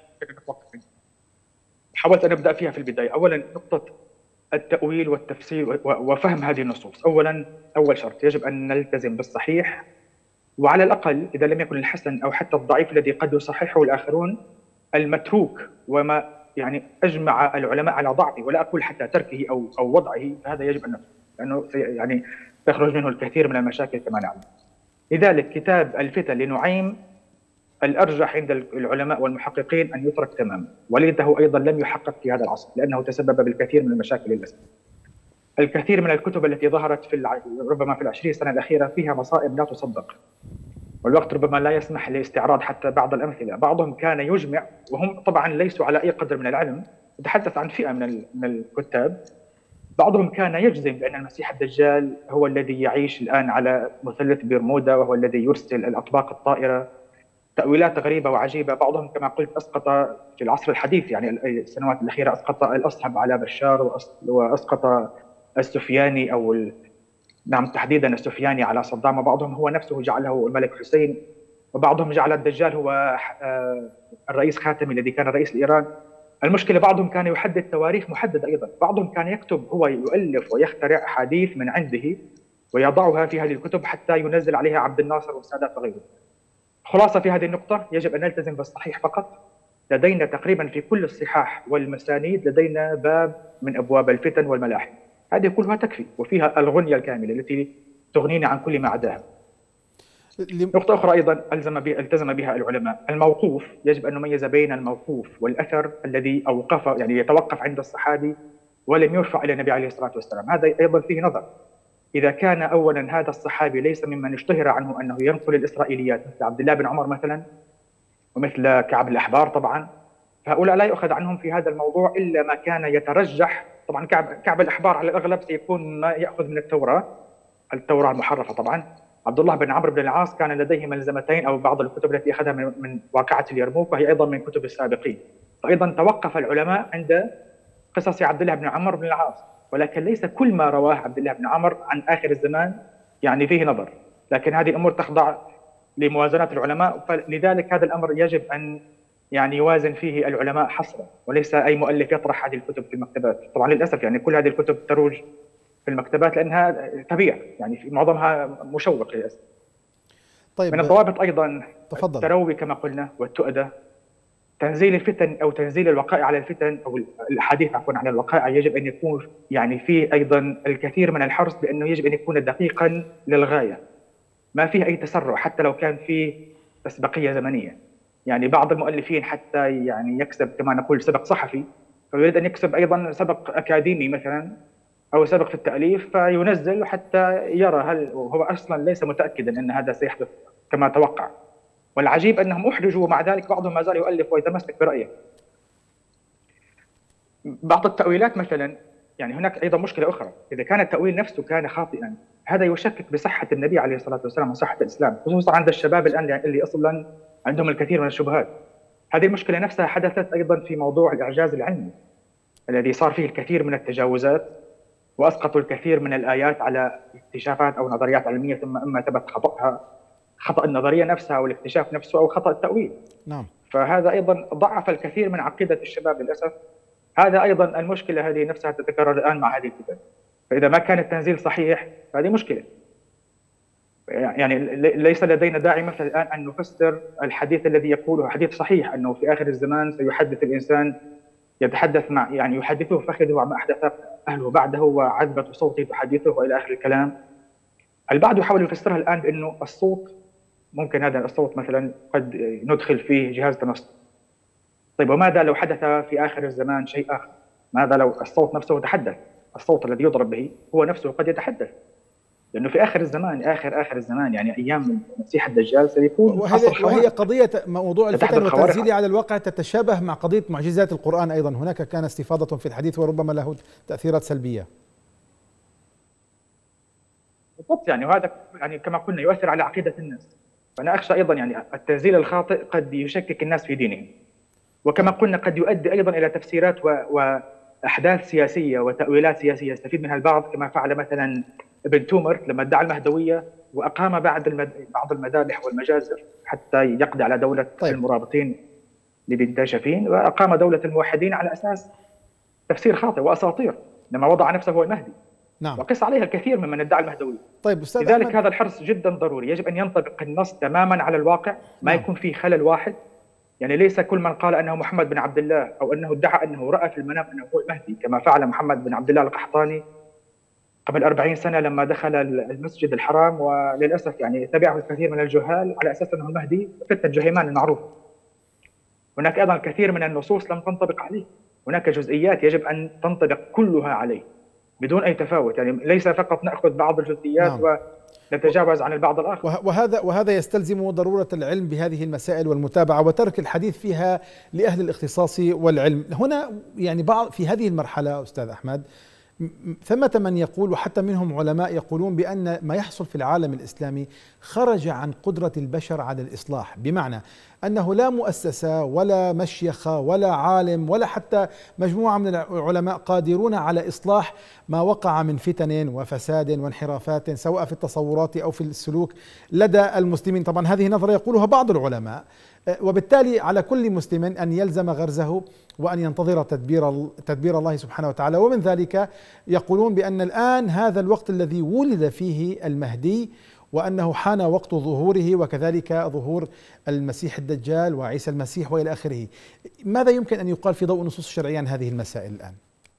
حاولت أن أبدأ فيها في البداية. أولا نقطة التأويل والتفسير وفهم هذه النصوص. أول شرط يجب أن نلتزم بالصحيح، وعلى الأقل إذا لم يكن الحسن أو حتى الضعيف الذي قد يصححه الآخرون، المتروك وما يعني أجمع العلماء على ضعفه، ولا أقول حتى تركه أو وضعه، فهذا يجب أن نفهم، لأنه يعني تخرج منه الكثير من المشاكل كما نعلم. لذلك كتاب الفتن لنعيم الأرجح عند العلماء والمحققين أن يترك تماما، وليته أيضا لم يحقق في هذا العصر لأنه تسبب بالكثير من المشاكل للأسف. الكثير من الكتب التي ظهرت ربما في 20 سنة الأخيرة فيها مصائب لا تصدق، والوقت ربما لا يسمح لاستعراض حتى بعض الأمثلة. بعضهم كان يجمع، وهم طبعا ليسوا على أي قدر من العلم، نتحدث عن فئة من الكتاب. بعضهم كان يجزم بأن المسيح الدجال هو الذي يعيش الآن على مثلث برمودا، وهو الذي يرسل الأطباق الطائرة. تأويلات غريبة وعجيبة. بعضهم كما قلت أسقط في العصر الحديث يعني السنوات الأخيرة أسقط الأصحب على بشار، وأسقط السفياني نعم تحديدا السفياني على صدام، وبعضهم هو نفسه جعله الملك حسين، وبعضهم جعل الدجال هو الرئيس خاتمي الذي كان رئيس لإيران. المشكلة بعضهم كان يحدد تواريخ محددة أيضا، بعضهم كان يكتب، هو يؤلف ويخترع أحاديث من عنده ويضعها في هذه الكتب حتى ينزل عليها عبد الناصر والسادات وغيره. خلاصة في هذه النقطة يجب أن نلتزم بالصحيح فقط. لدينا تقريبا في كل الصحاح والمسانيد لدينا باب من أبواب الفتن والملاحم، هذه كلها تكفي وفيها الغنية الكاملة التي تغنينا عن كل ما عداها. نقطة أخرى أيضا التزم بها العلماء، الموقوف. يجب أن نميز بين الموقوف والأثر الذي أوقف، يعني يتوقف عند الصحابي ولم يرفع إلى النبي عليه الصلاة والسلام، هذا أيضا فيه نظر. إذا كان أولا هذا الصحابي ليس ممن اشتهر عنه أنه ينقل الإسرائيليات مثل عبد الله بن عمر مثلا، ومثل كعب الأحبار طبعا، فهؤلاء لا يؤخذ عنهم في هذا الموضوع إلا ما كان يترجح. طبعا كعب الأحبار على الأغلب سيكون ما يأخذ من التوراة المحرفة. طبعا عبد الله بن عمرو بن العاص كان لديه ملزمتين أو بعض الكتب التي أخذها من واقعة اليرموك، وهي أيضا من كتب السابقين. فأيضا توقف العلماء عند قصص عبد الله بن عمرو بن العاص، ولكن ليس كل ما رواه عبد الله بن عمرو عن آخر الزمان يعني فيه نظر، لكن هذه الأمور تخضع لموازنة العلماء. فلذلك هذا الأمر يجب أن يعني يوازن فيه العلماء حصرا، وليس أي مؤلف يطرح هذه الكتب في المكتبات. طبعا للأسف يعني كل هذه الكتب تروج في المكتبات لأنها تبيع، يعني في معظمها مشوق للأسف. من طيب الضوابط أيضا تفضل. التروي كما قلنا والتؤدة. تنزيل الفتن أو تنزيل الوقائع على الفتن، أو الحديث عفوا عن الوقائع، يجب أن يكون يعني فيه أيضا الكثير من الحرص، بأنه يجب أن يكون دقيقا للغاية، ما فيه أي تسرع حتى لو كان فيه أسبقية زمنية. يعني بعض المؤلفين حتى يعني يكسب كما نقول سبق صحفي، فيريد أن يكسب أيضا سبق أكاديمي مثلا، أو سبق في التأليف، فينزل حتى يرى هل هو أصلا ليس متأكدا أن هذا سيحدث كما توقع. والعجيب أنهم أحرجوا، ومع ذلك بعضهم ما زال يؤلف ويتمسك برأيه. بعض التأويلات مثلا، يعني هناك أيضا مشكلة أخرى، إذا كان التأويل نفسه كان خاطئا هذا يشكك بصحة النبي عليه الصلاة والسلام وصحة الإسلام، خصوصا عند الشباب الآن اللي أصلا عندهم الكثير من الشبهات. هذه المشكلة نفسها حدثت أيضا في موضوع الإعجاز العلمي، الذي صار فيه الكثير من التجاوزات، وأسقطوا الكثير من الآيات على اكتشافات أو نظريات علمية، ثم إما ثبت خطأها، خطأ النظرية نفسها أو الاكتشاف نفسه، أو خطأ التأويل. نعم. فهذا أيضا ضعف الكثير من عقيدة الشباب للأسف. هذا أيضا المشكلة هذه نفسها تتكرر الآن مع هذه الكتاب. فإذا ما كان التنزيل صحيح فهذه مشكلة. يعني ليس لدينا داعي مثلا الآن أن نفسر الحديث الذي يقوله حديث صحيح أنه في آخر الزمان سيحدث الإنسان، يتحدث مع يعني يحدثه فخذه عما أحدث أهله بعده، وعذبة صوته تحدثه، وإلى آخر الكلام. البعض يحاول يفسرها الآن بأنه الصوت، ممكن هذا الصوت مثلا قد ندخل فيه جهاز تنصت. طيب وماذا لو حدث في آخر الزمان شيء آخر؟ ماذا لو الصوت نفسه تحدث؟ الصوت الذي يضرب به هو نفسه قد يتحدث، لأنه في آخر الزمان، آخر الزمان، يعني أيام المسيح الدجال سيكون عصر خوارق. وهي قضية موضوع الفتن خوارق. وتنزيله على الواقع تتشابه مع قضية معجزات القرآن أيضا، هناك كان استفاضة في الحديث وربما له تأثيرات سلبية. بالضبط، يعني وهذا يعني كما قلنا يؤثر على عقيدة الناس. فأنا أخشى أيضا يعني التنزيل الخاطئ قد يشكك الناس في دينهم، وكما قلنا قد يؤدي أيضا إلى تفسيرات وأحداث سياسية وتأويلات سياسية يستفيد منها البعض، كما فعل مثلا ابن تومر لما ادعى المهدوية وأقام بعض المذابح والمجازر حتى يقضي على دولة المرابطين لبنت شافين، وأقام دولة الموحدين على أساس تفسير خاطئ وأساطير، لما وضع نفسه هو المهدي. نعم. وقس عليها الكثير ممن ادعى المهدوية. طيب أستاذ لذلك أحمد، هذا الحرص جدا ضروري، يجب أن ينطبق النص تماما على الواقع، ما يكون فيه خلل واحد. يعني ليس كل من قال أنه محمد بن عبد الله أو أنه ادعى أنه رأى في المنام أنه هو المهدي، كما فعل محمد بن عبد الله القحطاني قبل 40 سنة لما دخل المسجد الحرام، وللأسف يعني تبعه الكثير من الجهال على أساس أنه المهدي، فتنة جهيمان المعروفة. هناك أيضا الكثير من النصوص لم تنطبق عليه، هناك جزئيات يجب أن تنطبق كلها عليه بدون أي تفاوت، يعني ليس فقط نأخذ بعض الجزئيات ونتجاوز عن البعض الآخر. وهذا يستلزم ضرورة العلم بهذه المسائل والمتابعة وترك الحديث فيها لأهل الاختصاص والعلم. هنا يعني في هذه المرحلة أستاذ أحمد ثمة من يقول، وحتى منهم علماء يقولون، بأن ما يحصل في العالم الإسلامي خرج عن قدرة البشر على الإصلاح، بمعنى أنه لا مؤسسة ولا مشيخة ولا عالم ولا حتى مجموعة من العلماء قادرون على إصلاح ما وقع من فتن وفساد وانحرافات سواء في التصورات أو في السلوك لدى المسلمين. طبعا هذه نظرة يقولها بعض العلماء، وبالتالي على كل مسلم أن يلزم غرزه وأن ينتظر تدبير الله سبحانه وتعالى. ومن ذلك يقولون بأن الآن هذا الوقت الذي ولد فيه المهدي، وأنه حان وقت ظهوره، وكذلك ظهور المسيح الدجال وعيسى المسيح وإلى آخره. ماذا يمكن أن يقال في ضوء النصوص الشرعية عن هذه المسائل الآن؟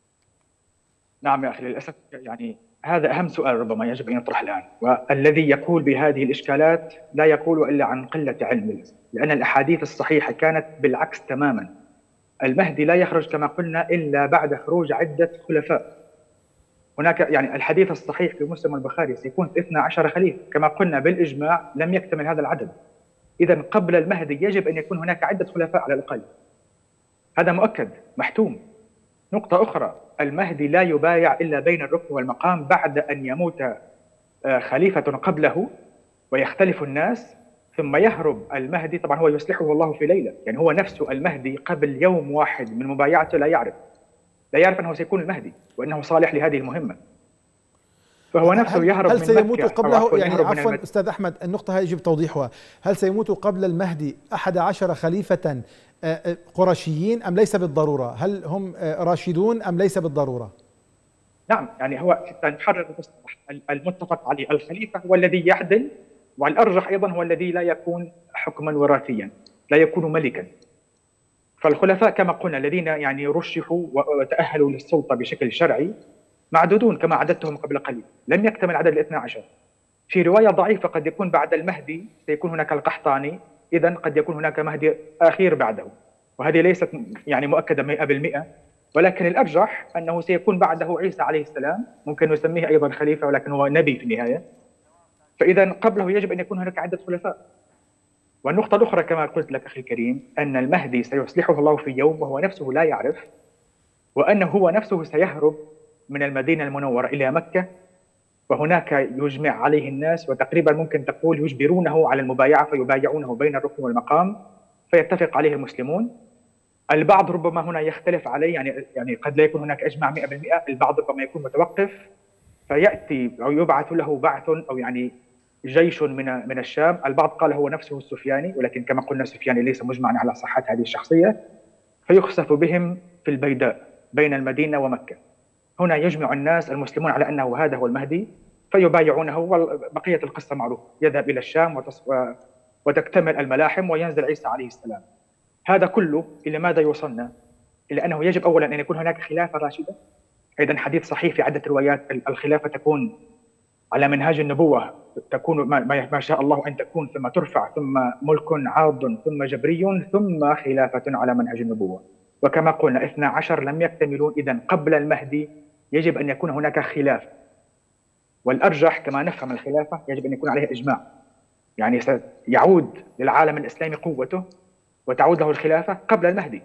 نعم يا أخي، للأسف يعني هذا أهم سؤال ربما يجب أن يطرح الآن، والذي يقول بهذه الإشكالات لا يقول إلا عن قلة علم، لأن الأحاديث الصحيحة كانت بالعكس تماما. المهدي لا يخرج كما قلنا إلا بعد خروج عدة خلفاء. هناك يعني الحديث الصحيح في مسلم والبخاري سيكون 12 خليفة كما قلنا بالإجماع، لم يكتمل هذا العدد. إذا قبل المهدي يجب أن يكون هناك عدة خلفاء على الأقل، هذا مؤكد محتوم. نقطة أخرى، المهدي لا يبايع إلا بين الركن والمقام بعد أن يموت خليفة قبله ويختلف الناس، ثم يهرب المهدي. طبعا هو يصلحه الله في ليلة، يعني هو نفسه المهدي قبل يوم واحد من مبايعته لا يعرف أنه سيكون المهدي وأنه صالح لهذه المهمة. فهو نفسه يهرب هل من سيموت مكة، أو قبله؟ يعني يهرب من عفوا أستاذ أحمد، النقطة هذه يجب توضيحها. هل سيموت قبل المهدي 11 خليفة قرشيين أم ليس بالضرورة؟ هل هم راشدون أم ليس بالضرورة؟ نعم، يعني هو حتى نحرر المصطلح المتفق عليه، الخليفة هو الذي يعدل، والأرجح أيضا هو الذي لا يكون حكما وراثيا، لا يكون ملكا. فالخلفاء كما قلنا الذين يعني رشحوا وتأهلوا للسلطة بشكل شرعي معدودون كما عددتهم قبل قليل، لم يكتمل عدد الاثنى عشر. في رواية ضعيفة قد يكون بعد المهدي سيكون هناك القحطاني، إذا قد يكون هناك مهدي أخير بعده، وهذه ليست يعني مؤكدة 100%، ولكن الأرجح أنه سيكون بعده عيسى عليه السلام، ممكن نسميه أيضا خليفة ولكن هو نبي في النهاية. فإذا قبله يجب أن يكون هناك عدة خلفاء. والنقطة الأخرى كما قلت لك أخي الكريم، أن المهدي سيصلحه الله في يوم وهو نفسه لا يعرف، وأنه هو نفسه سيهرب من المدينة المنورة إلى مكة، وهناك يجمع عليه الناس، وتقريبا ممكن تقول يجبرونه على المبايعة، فيبايعونه بين الركن والمقام فيتفق عليه المسلمون. البعض ربما هنا يختلف عليه، يعني قد لا يكون هناك إجماع 100%، البعض ربما يكون متوقف، فيأتي أو يبعث له بعث أو يعني جيش من الشام. البعض قال هو نفسه السفياني، ولكن كما قلنا السفياني ليس مجمعا على صحة هذه الشخصية، فيخسف بهم في البيداء بين المدينة ومكة. هنا يجمع الناس المسلمون على أنه هذا هو المهدي فيبايعونه، وبقية القصة معروفة، يذهب إلى الشام وتكتمل الملاحم وينزل عيسى عليه السلام. هذا كله إلى ماذا يوصلنا؟ إلى أنه يجب أولا أن يكون هناك خلافة راشدة. أيضا حديث صحيح في عدة روايات، الخلافة تكون على منهاج النبوة، تكون ما شاء الله أن تكون، ثم ترفع، ثم ملك عاض، ثم جبري، ثم خلافة على منهج النبوة. وكما قلنا 12 لم يكتملون، إذن قبل المهدي يجب أن يكون هناك خلافة، والأرجح كما نفهم الخلافة يجب أن يكون عليها إجماع، يعني سيعود للعالم الإسلامي قوته وتعود له الخلافة قبل المهدي.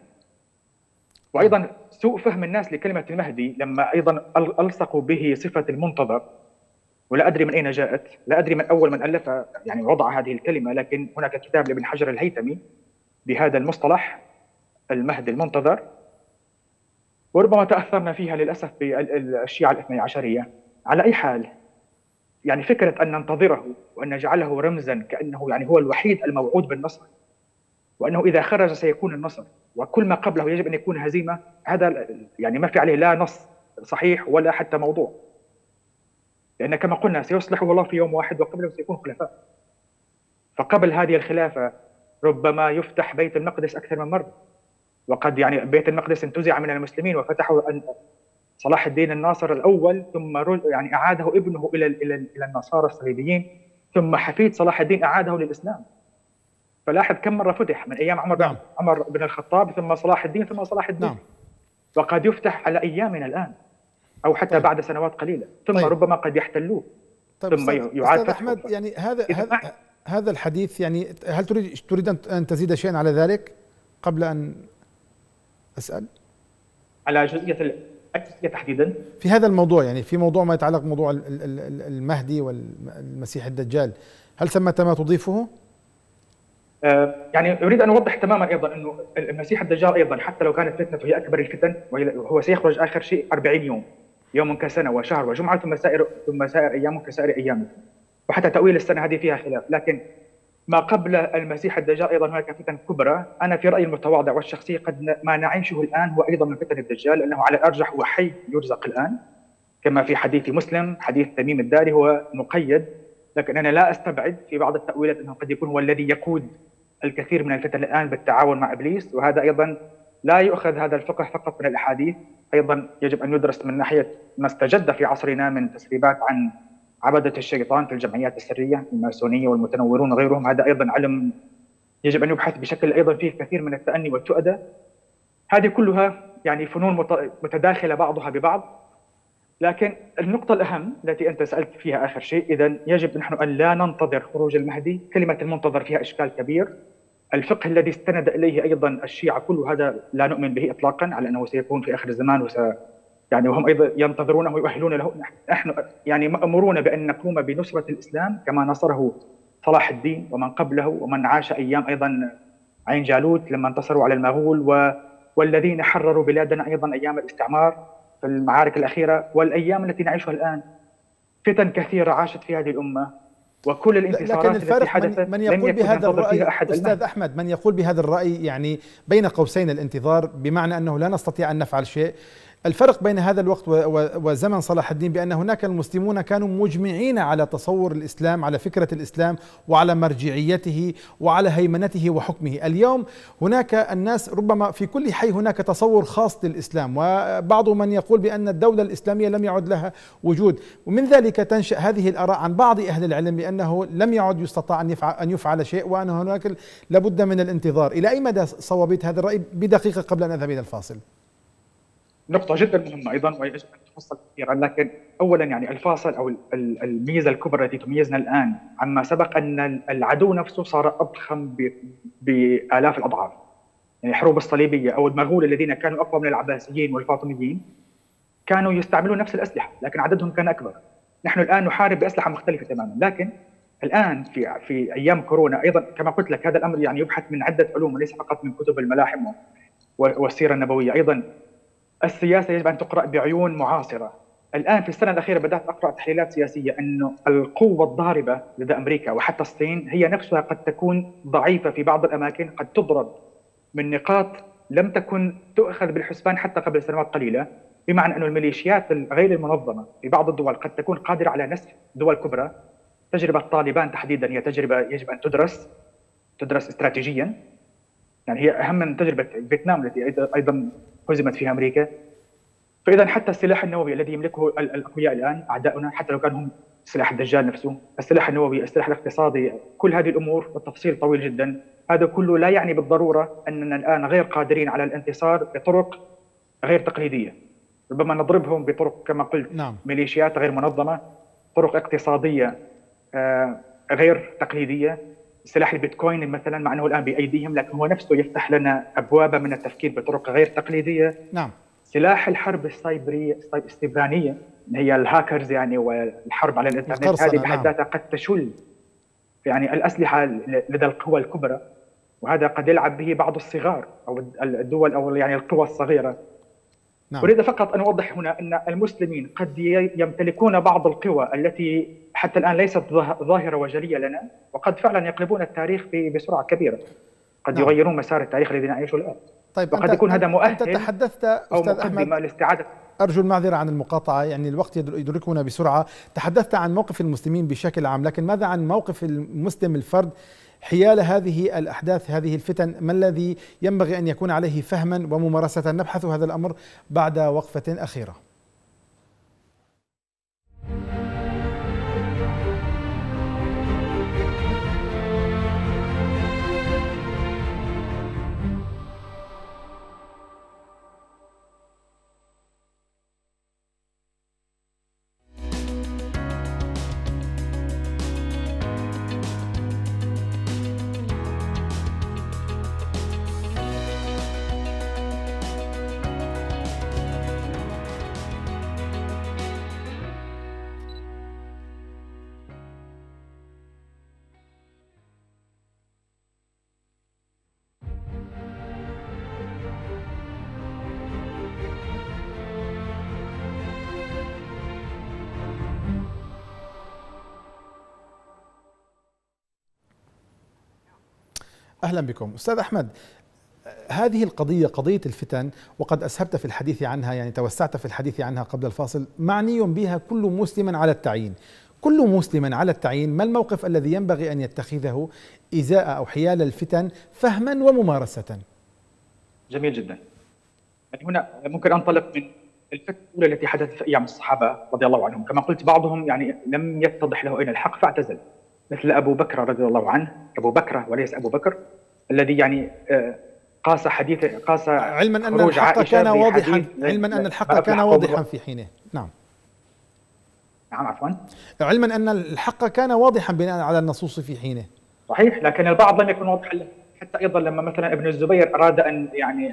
وأيضا سوء فهم الناس لكلمة المهدي لما أيضا ألصقوا به صفة المنتظر، ولا أدري من أين جاءت، لا أدري من أول من ألف يعني وضع هذه الكلمة، لكن هناك كتاب لابن حجر الهيثمي بهذا المصطلح المهدي المنتظر، وربما تأثرنا فيها للأسف بالشيعة الاثني عشرية. على أي حال، يعني فكرة أن ننتظره وأن نجعله رمزا كأنه يعني هو الوحيد الموعود بالنصر، وأنه إذا خرج سيكون النصر وكل ما قبله يجب أن يكون هزيمة، هذا يعني ما في عليه لا نص صحيح ولا حتى موضوع، لأن كما قلنا سيصلحه الله في يوم واحد وقبله سيكون خلفاء. فقبل هذه الخلافة ربما يفتح بيت المقدس أكثر من مرة، وقد يعني بيت المقدس انتزع من المسلمين وفتحه صلاح الدين الناصر الأول، ثم يعني أعاده ابنه إلى النصارى الصليبيين، ثم حفيد صلاح الدين أعاده للإسلام. فلاحظ كم مرة فتح من أيام عمر بن الخطاب، ثم صلاح الدين، ثم صلاح الدين. وقد يفتح على أيامنا الآن أو حتى بعد سنوات قليلة، ثم ربما قد يحتلوه، ثم يعاد فتحه. أحمد، يعني هذا الحديث، يعني هل تريد أن تزيد شيئا على ذلك قبل أن أسأل؟ على جزئية تحديدا في هذا الموضوع، يعني في موضوع ما يتعلق بموضوع المهدي والمسيح الدجال، هل ثمة ما تضيفه؟ يعني أريد أن أوضح تماما أيضا أنه المسيح الدجال أيضا حتى لو كانت فتنته هي أكبر الفتن، وهو سيخرج آخر شيء 40 يوم، يوم كسنة وشهر وجمعة، ثم سائر أيامه كسائر أيامه، وحتى تأويل السنة هذه فيها خلاف. لكن ما قبل المسيح الدجال أيضا هناك فتن كبرى. أنا في رأيي المتواضع والشخصي قد ما نعيشه الآن هو أيضا من فتن الدجال، لأنه على الأرجح هو حي يرزق الآن، كما في حديث مسلم حديث تميم الداري هو مقيد، لكن أنا لا أستبعد في بعض التأويلات أنه قد يكون هو الذي يقود الكثير من الفتن الآن بالتعاون مع إبليس. وهذا أيضا لا يؤخذ هذا الفقه فقط من الأحاديث، أيضا يجب أن يدرس من ناحية ما استجد في عصرنا من تسريبات عن عبدة الشيطان في الجمعيات السرية الماسونية والمتنورون وغيرهم. هذا أيضا علم يجب أن يبحث بشكل أيضا فيه كثير من التأني والتؤدة. هذه كلها يعني فنون متداخلة بعضها ببعض. لكن النقطة الأهم التي أنت سألت فيها آخر شيء، إذن يجب نحن أن لا ننتظر خروج المهدي. كلمة المنتظر فيها إشكال كبير. الفقه الذي استند إليه أيضا الشيعة كله هذا لا نؤمن به إطلاقا، على أنه سيكون في آخر الزمان يعني وهم أيضا ينتظرونه ويؤهلون له. نحن يعني مأمورون بأن نقوم بنصرة الإسلام كما نصره صلاح الدين ومن قبله، ومن عاش أيام أيضا عين جالوت لما انتصروا على المغول، والذين حرروا بلادنا أيضا أيام الاستعمار في المعارك الأخيرة، والأيام التي نعيشها الآن. فتن كثيرة عاشت في هذه الأمة، وكل الانتصارات لكن التي الفرق حدثت من لم يقول يكن بهذا ينتظر الرأي فيها أحد أستاذ المهدي. أحمد، من يقول بهذا الرأي يعني بين قوسين الانتظار بمعنى أنه لا نستطيع أن نفعل شيء. الفرق بين هذا الوقت وزمن صلاح الدين بأن هناك المسلمون كانوا مجمعين على تصور الإسلام، على فكرة الإسلام وعلى مرجعيته وعلى هيمنته وحكمه. اليوم هناك الناس ربما في كل حي هناك تصور خاص للإسلام، وبعض من يقول بأن الدولة الإسلامية لم يعد لها وجود، ومن ذلك تنشأ هذه الآراء عن بعض أهل العلم بأنه لم يعد يستطاع أن يفعل شيء، وأن هناك لابد من الانتظار. إلى أي مدى صوابية هذا الرأي بدقيقة قبل أن أذهب إلى الفاصل؟ نقطة جدا مهمة أيضا ويجب أن تفصل كثيرا، لكن أولا يعني الفاصل أو الميزة الكبرى التي تميزنا الآن عما سبق أن العدو نفسه صار أضخم بآلاف الأضعاف. يعني الحروب الصليبية أو المغول الذين كانوا أقوى من العباسيين والفاطميين كانوا يستعملون نفس الأسلحة، لكن عددهم كان أكبر. نحن الآن نحارب بأسلحة مختلفة تماما، لكن الآن في أيام كورونا أيضا كما قلت لك هذا الأمر يعني يبحث من عدة علوم وليس فقط من كتب الملاحم والسيرة النبوية. أيضا السياسة يجب أن تقرأ بعيون معاصرة. الآن في السنة الأخيرة بدأت أقرأ تحليلات سياسية أنه القوة الضاربة لدى أمريكا وحتى الصين هي نفسها قد تكون ضعيفة في بعض الأماكن، قد تضرب من نقاط لم تكن تؤخذ بالحسبان حتى قبل سنوات قليلة، بمعنى أن الميليشيات غير المنظمة في بعض الدول قد تكون قادرة على نسف دول كبرى. تجربة طالبان تحديدا هي تجربة يجب أن تدرس استراتيجيا، يعني هي أهم من تجربة فيتنام التي أيضا هزمت فيها أمريكا. فإذا حتى السلاح النووي الذي يملكه الأقوياء الآن أعداؤنا، حتى لو كان هم سلاح الدجال نفسه، السلاح النووي، السلاح الاقتصادي، كل هذه الأمور والتفصيل طويل جدا. هذا كله لا يعني بالضرورة أننا الآن غير قادرين على الانتصار بطرق غير تقليدية. ربما نضربهم بطرق كما قلت نعم. ميليشيات غير منظمة، طرق اقتصادية غير تقليدية. سلاح البيتكوين مثلا مع أنه الآن بأيديهم، لكن هو نفسه يفتح لنا أبواب من التفكير بطرق غير تقليدية. نعم. سلاح الحرب السيبرانية هي الهاكرز يعني، والحرب على الإنترنت هذه بحد ذاتها قد تشل يعني الأسلحة لدى القوى الكبرى، وهذا قد يلعب به بعض الصغار أو الدول أو يعني القوى الصغيرة. نعم. أريد فقط أن أوضح هنا أن المسلمين قد يمتلكون بعض القوى التي حتى الآن ليست ظاهرة وجلية لنا، وقد فعلا يقلبون التاريخ بسرعة كبيرة، قد يغيرون مسار التاريخ الذي نعيشه الآن. طيب، وقد يكون هذا مؤهل. أنت تحدثت أستاذ أحمد لاستعادة. أرجو المعذرة عن المقاطعة، يعني الوقت يدركنا بسرعة. تحدثت عن موقف المسلمين بشكل عام، لكن ماذا عن موقف المسلم الفرد حيال هذه الأحداث، هذه الفتن؟ ما الذي ينبغي أن يكون عليه فهما وممارسة؟ نبحث هذا الأمر بعد وقفة أخيرة. أهلا بكم أستاذ أحمد. هذه القضية، قضية الفتن، وقد أسهبت في الحديث عنها، يعني توسعت في الحديث عنها قبل الفاصل، معني بها كل مسلم على التعيين. كل مسلم على التعيين، ما الموقف الذي ينبغي أن يتخذه إزاء أو حيال الفتن فهما وممارسة؟ جميل جدا. يعني هنا ممكن أنطلق من الفتنة الأولى التي حدثت في أيام الصحابة رضي الله عنهم. كما قلت بعضهم يعني لم يتضح له أين الحق فاعتزل، مثل أبو بكر رضي الله عنه، أبو بكر وليس أبو بكر، الذي يعني قاس علما أن الحق كان واضحا، في حينه. نعم عفوا. علما أن الحق كان واضحا بناء على النصوص في حينه. صحيح، لكن البعض لم يكن واضحا له. حتى أيضا لما مثلا ابن الزبير أراد أن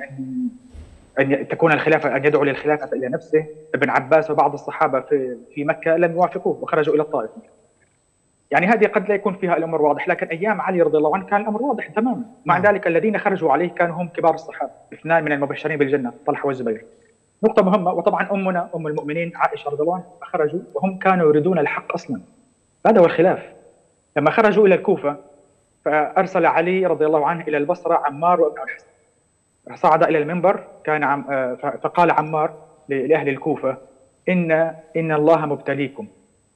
تكون الخلافة، أن يدعو للخلافة إلى نفسه، ابن عباس وبعض الصحابة في مكة لم يوافقوه وخرجوا إلى الطائف. يعني هذه قد لا يكون فيها الأمر واضح، لكن أيام علي رضي الله عنه كان الأمر واضح تماما. مع ذلك الذين خرجوا عليه كانوا هم كبار الصحابة، اثنان من المبشرين بالجنة، طلحة والزبير. نقطة مهمة. وطبعا أمنا أم المؤمنين عائشة رضي الله عنها خرجوا وهم كانوا يريدون الحق أصلا، هذا هو الخلاف. لما خرجوا إلى الكوفة فأرسل علي رضي الله عنه إلى البصرة عمار وابن الحسن، صعد إلى المنبر فقال عمار لأهل الكوفة إن الله مبتليكم،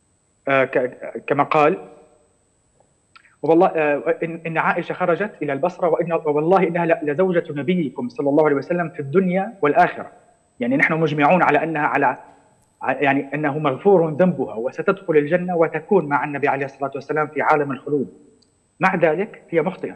كما قال والله إن عائشة خرجت إلى البصرة والله إنها لزوجة نبيكم صلى الله عليه وسلم في الدنيا والآخرة، يعني نحن مجمعون على أنها يعني أنه مغفور ذنبها وستدخل الجنة وتكون مع النبي عليه الصلاة والسلام في عالم الخلود. مع ذلك هي مخطئة،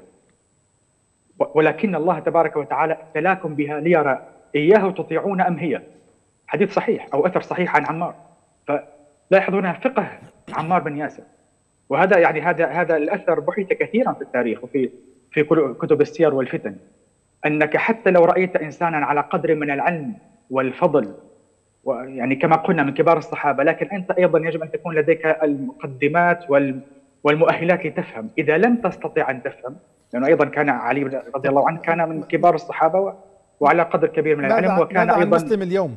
ولكن الله تبارك وتعالى ابتلاكم بها ليرى إياه تطيعون أم هي. حديث صحيح أو أثر صحيح عن عمار. فلاحظوا هنا فقه عمار بن ياسر، وهذا يعني هذا الأثر بحث كثيرا في التاريخ وفي كتب السير والفتن، أنك حتى لو رأيت إنسانا على قدر من العلم والفضل يعني كما قلنا من كبار الصحابة، لكن أنت أيضا يجب أن تكون لديك المقدمات والمؤهلات لتفهم. إذا لم تستطع أن تفهم، لأنه أيضا كان علي رضي الله عنه كان من كبار الصحابة وعلى قدر كبير من العلم، وكان أيضا أيضا مسلم اليوم.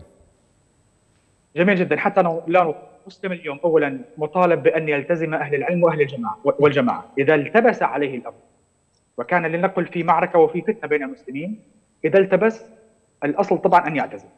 جميل جدا. حتى لا مسلم اليوم أولا مطالب بأن يلتزم أهل العلم وأهل والجماعة. إذا التبس عليه الأمر وكان لنقل في معركة وفي فتنة بين المسلمين، إذا التبس الأصل طبعا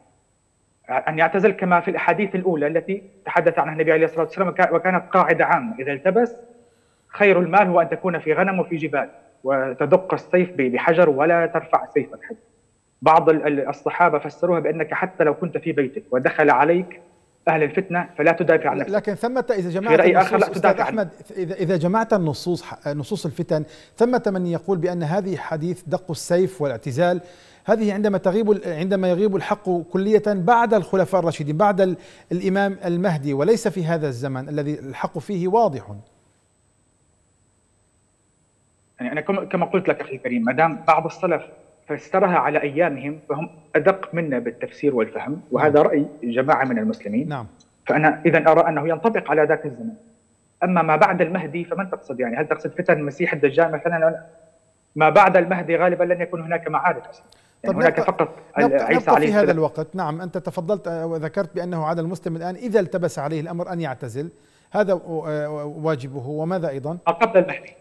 أن يعتزل كما في الأحاديث الأولى التي تحدث عنها النبي عليه الصلاة والسلام، وكانت قاعدة عامة: إذا التبس خير المال هو أن تكون في غنم وفي جبال وتدق السيف بحجر ولا ترفع سيفك. بعض الصحابة فسروها بأنك حتى لو كنت في بيتك ودخل عليك أهل الفتنة فلا تدافع عن نفسك. لكن ثمة إذا جمعت النصوص أستاذ أحمد، إذا جمعت نصوص الفتن، ثمة من يقول بأن هذه حديث دق السيف والاعتزال هذه عندما يغيب الحق كلية بعد الخلفاء الراشدين، بعد الإمام المهدي، وليس في هذا الزمن الذي الحق فيه واضح. يعني أنا كما قلت لك أخي الكريم، ما دام بعض السلف فسرها على أيامهم فهم أدق منا بالتفسير والفهم، وهذا رأي جماعة من المسلمين. نعم. فأنا إذا أرى أنه ينطبق على ذاك الزمن. أما ما بعد المهدي فمن تقصد؟ يعني هل تقصد فتن المسيح الدجال مثلا؟ ما بعد المهدي غالبا لن يكون هناك معارك أصلا، يعني هناك فقط عيسى عليه في هذا الوقت. نعم، أنت تفضلت وذكرت بأنه على المسلم الآن إذا التبس عليه الأمر أن يعتزل، هذا واجبه. وماذا أيضا؟ قبل المهدي.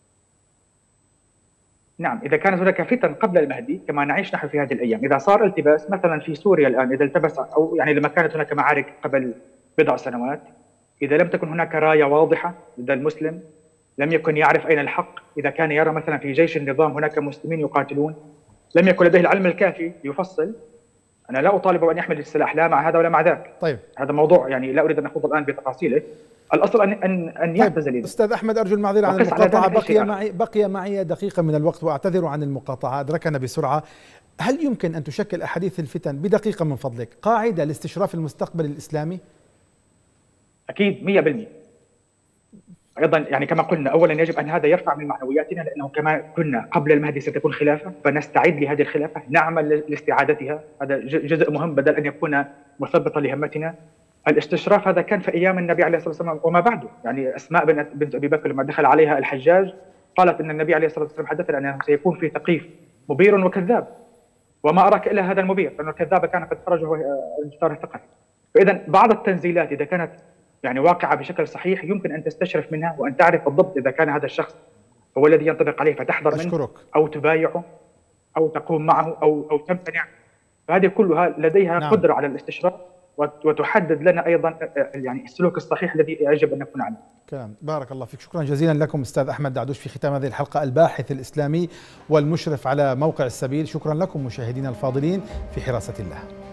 نعم، إذا كانت هناك فتن قبل المهدي كما نعيش نحن في هذه الأيام، إذا صار التباس مثلا في سوريا الآن، إذا التبس أو يعني لما كانت هناك معارك قبل بضع سنوات، إذا لم تكن هناك راية واضحة لدى المسلم، لم يكن يعرف أين الحق، إذا كان يرى مثلا في جيش النظام هناك مسلمين يقاتلون، لم يكن لديه العلم الكافي يفصل. أنا لا أطالب أن يحمل السلاح لا مع هذا ولا مع ذاك. طيب، هذا موضوع يعني لا أريد أن أخوض الآن بتفاصيله. الأصل أن يعتزل. طيب أستاذ أحمد، أرجو المعذرة عن المقاطعة، بقي معي دقيقة من الوقت وأعتذر عن المقاطعة، أدركنا بسرعة. هل يمكن أن تشكل أحاديث الفتن بدقيقة من فضلك قاعدة لاستشراف المستقبل الإسلامي؟ أكيد 100%. أيضا يعني كما قلنا، أولا يجب أن هذا يرفع من معنوياتنا، لأنه كما كنا قبل المهدي ستكون خلافة، فنستعد لهذه الخلافة، نعمل لاستعادتها. هذا جزء مهم بدل أن يكون مثبطا لهمتنا. الاستشراف هذا كان في أيام النبي عليه الصلاة والسلام وما بعده. يعني أسماء بنت أبي بكر لما دخل عليها الحجاج قالت أن النبي عليه الصلاة والسلام حدثنا أنه سيكون في ثقيف مبير وكذاب، وما أراك إلا هذا المبير، لأن الكذاب كان قد خرج وانتصار الثقفي. فإذا بعض التنزيلات إذا كانت يعني واقعة بشكل صحيح يمكن أن تستشرف منها وأن تعرف بالضبط إذا كان هذا الشخص هو الذي ينطبق عليه فتحذر منه أو تبايعه أو تقوم معه أو تمتنع. فهذه كلها لديها نعم. قدرة على الاستشراف وتحدد لنا أيضا يعني السلوك الصحيح الذي يجب أن نكون عليه. كلام. بارك الله فيك، شكرا جزيلا لكم أستاذ أحمد دعدوش في ختام هذه الحلقة، الباحث الإسلامي والمشرف على موقع السبيل. شكرا لكم مشاهدينا الفاضلين، في حراسة الله.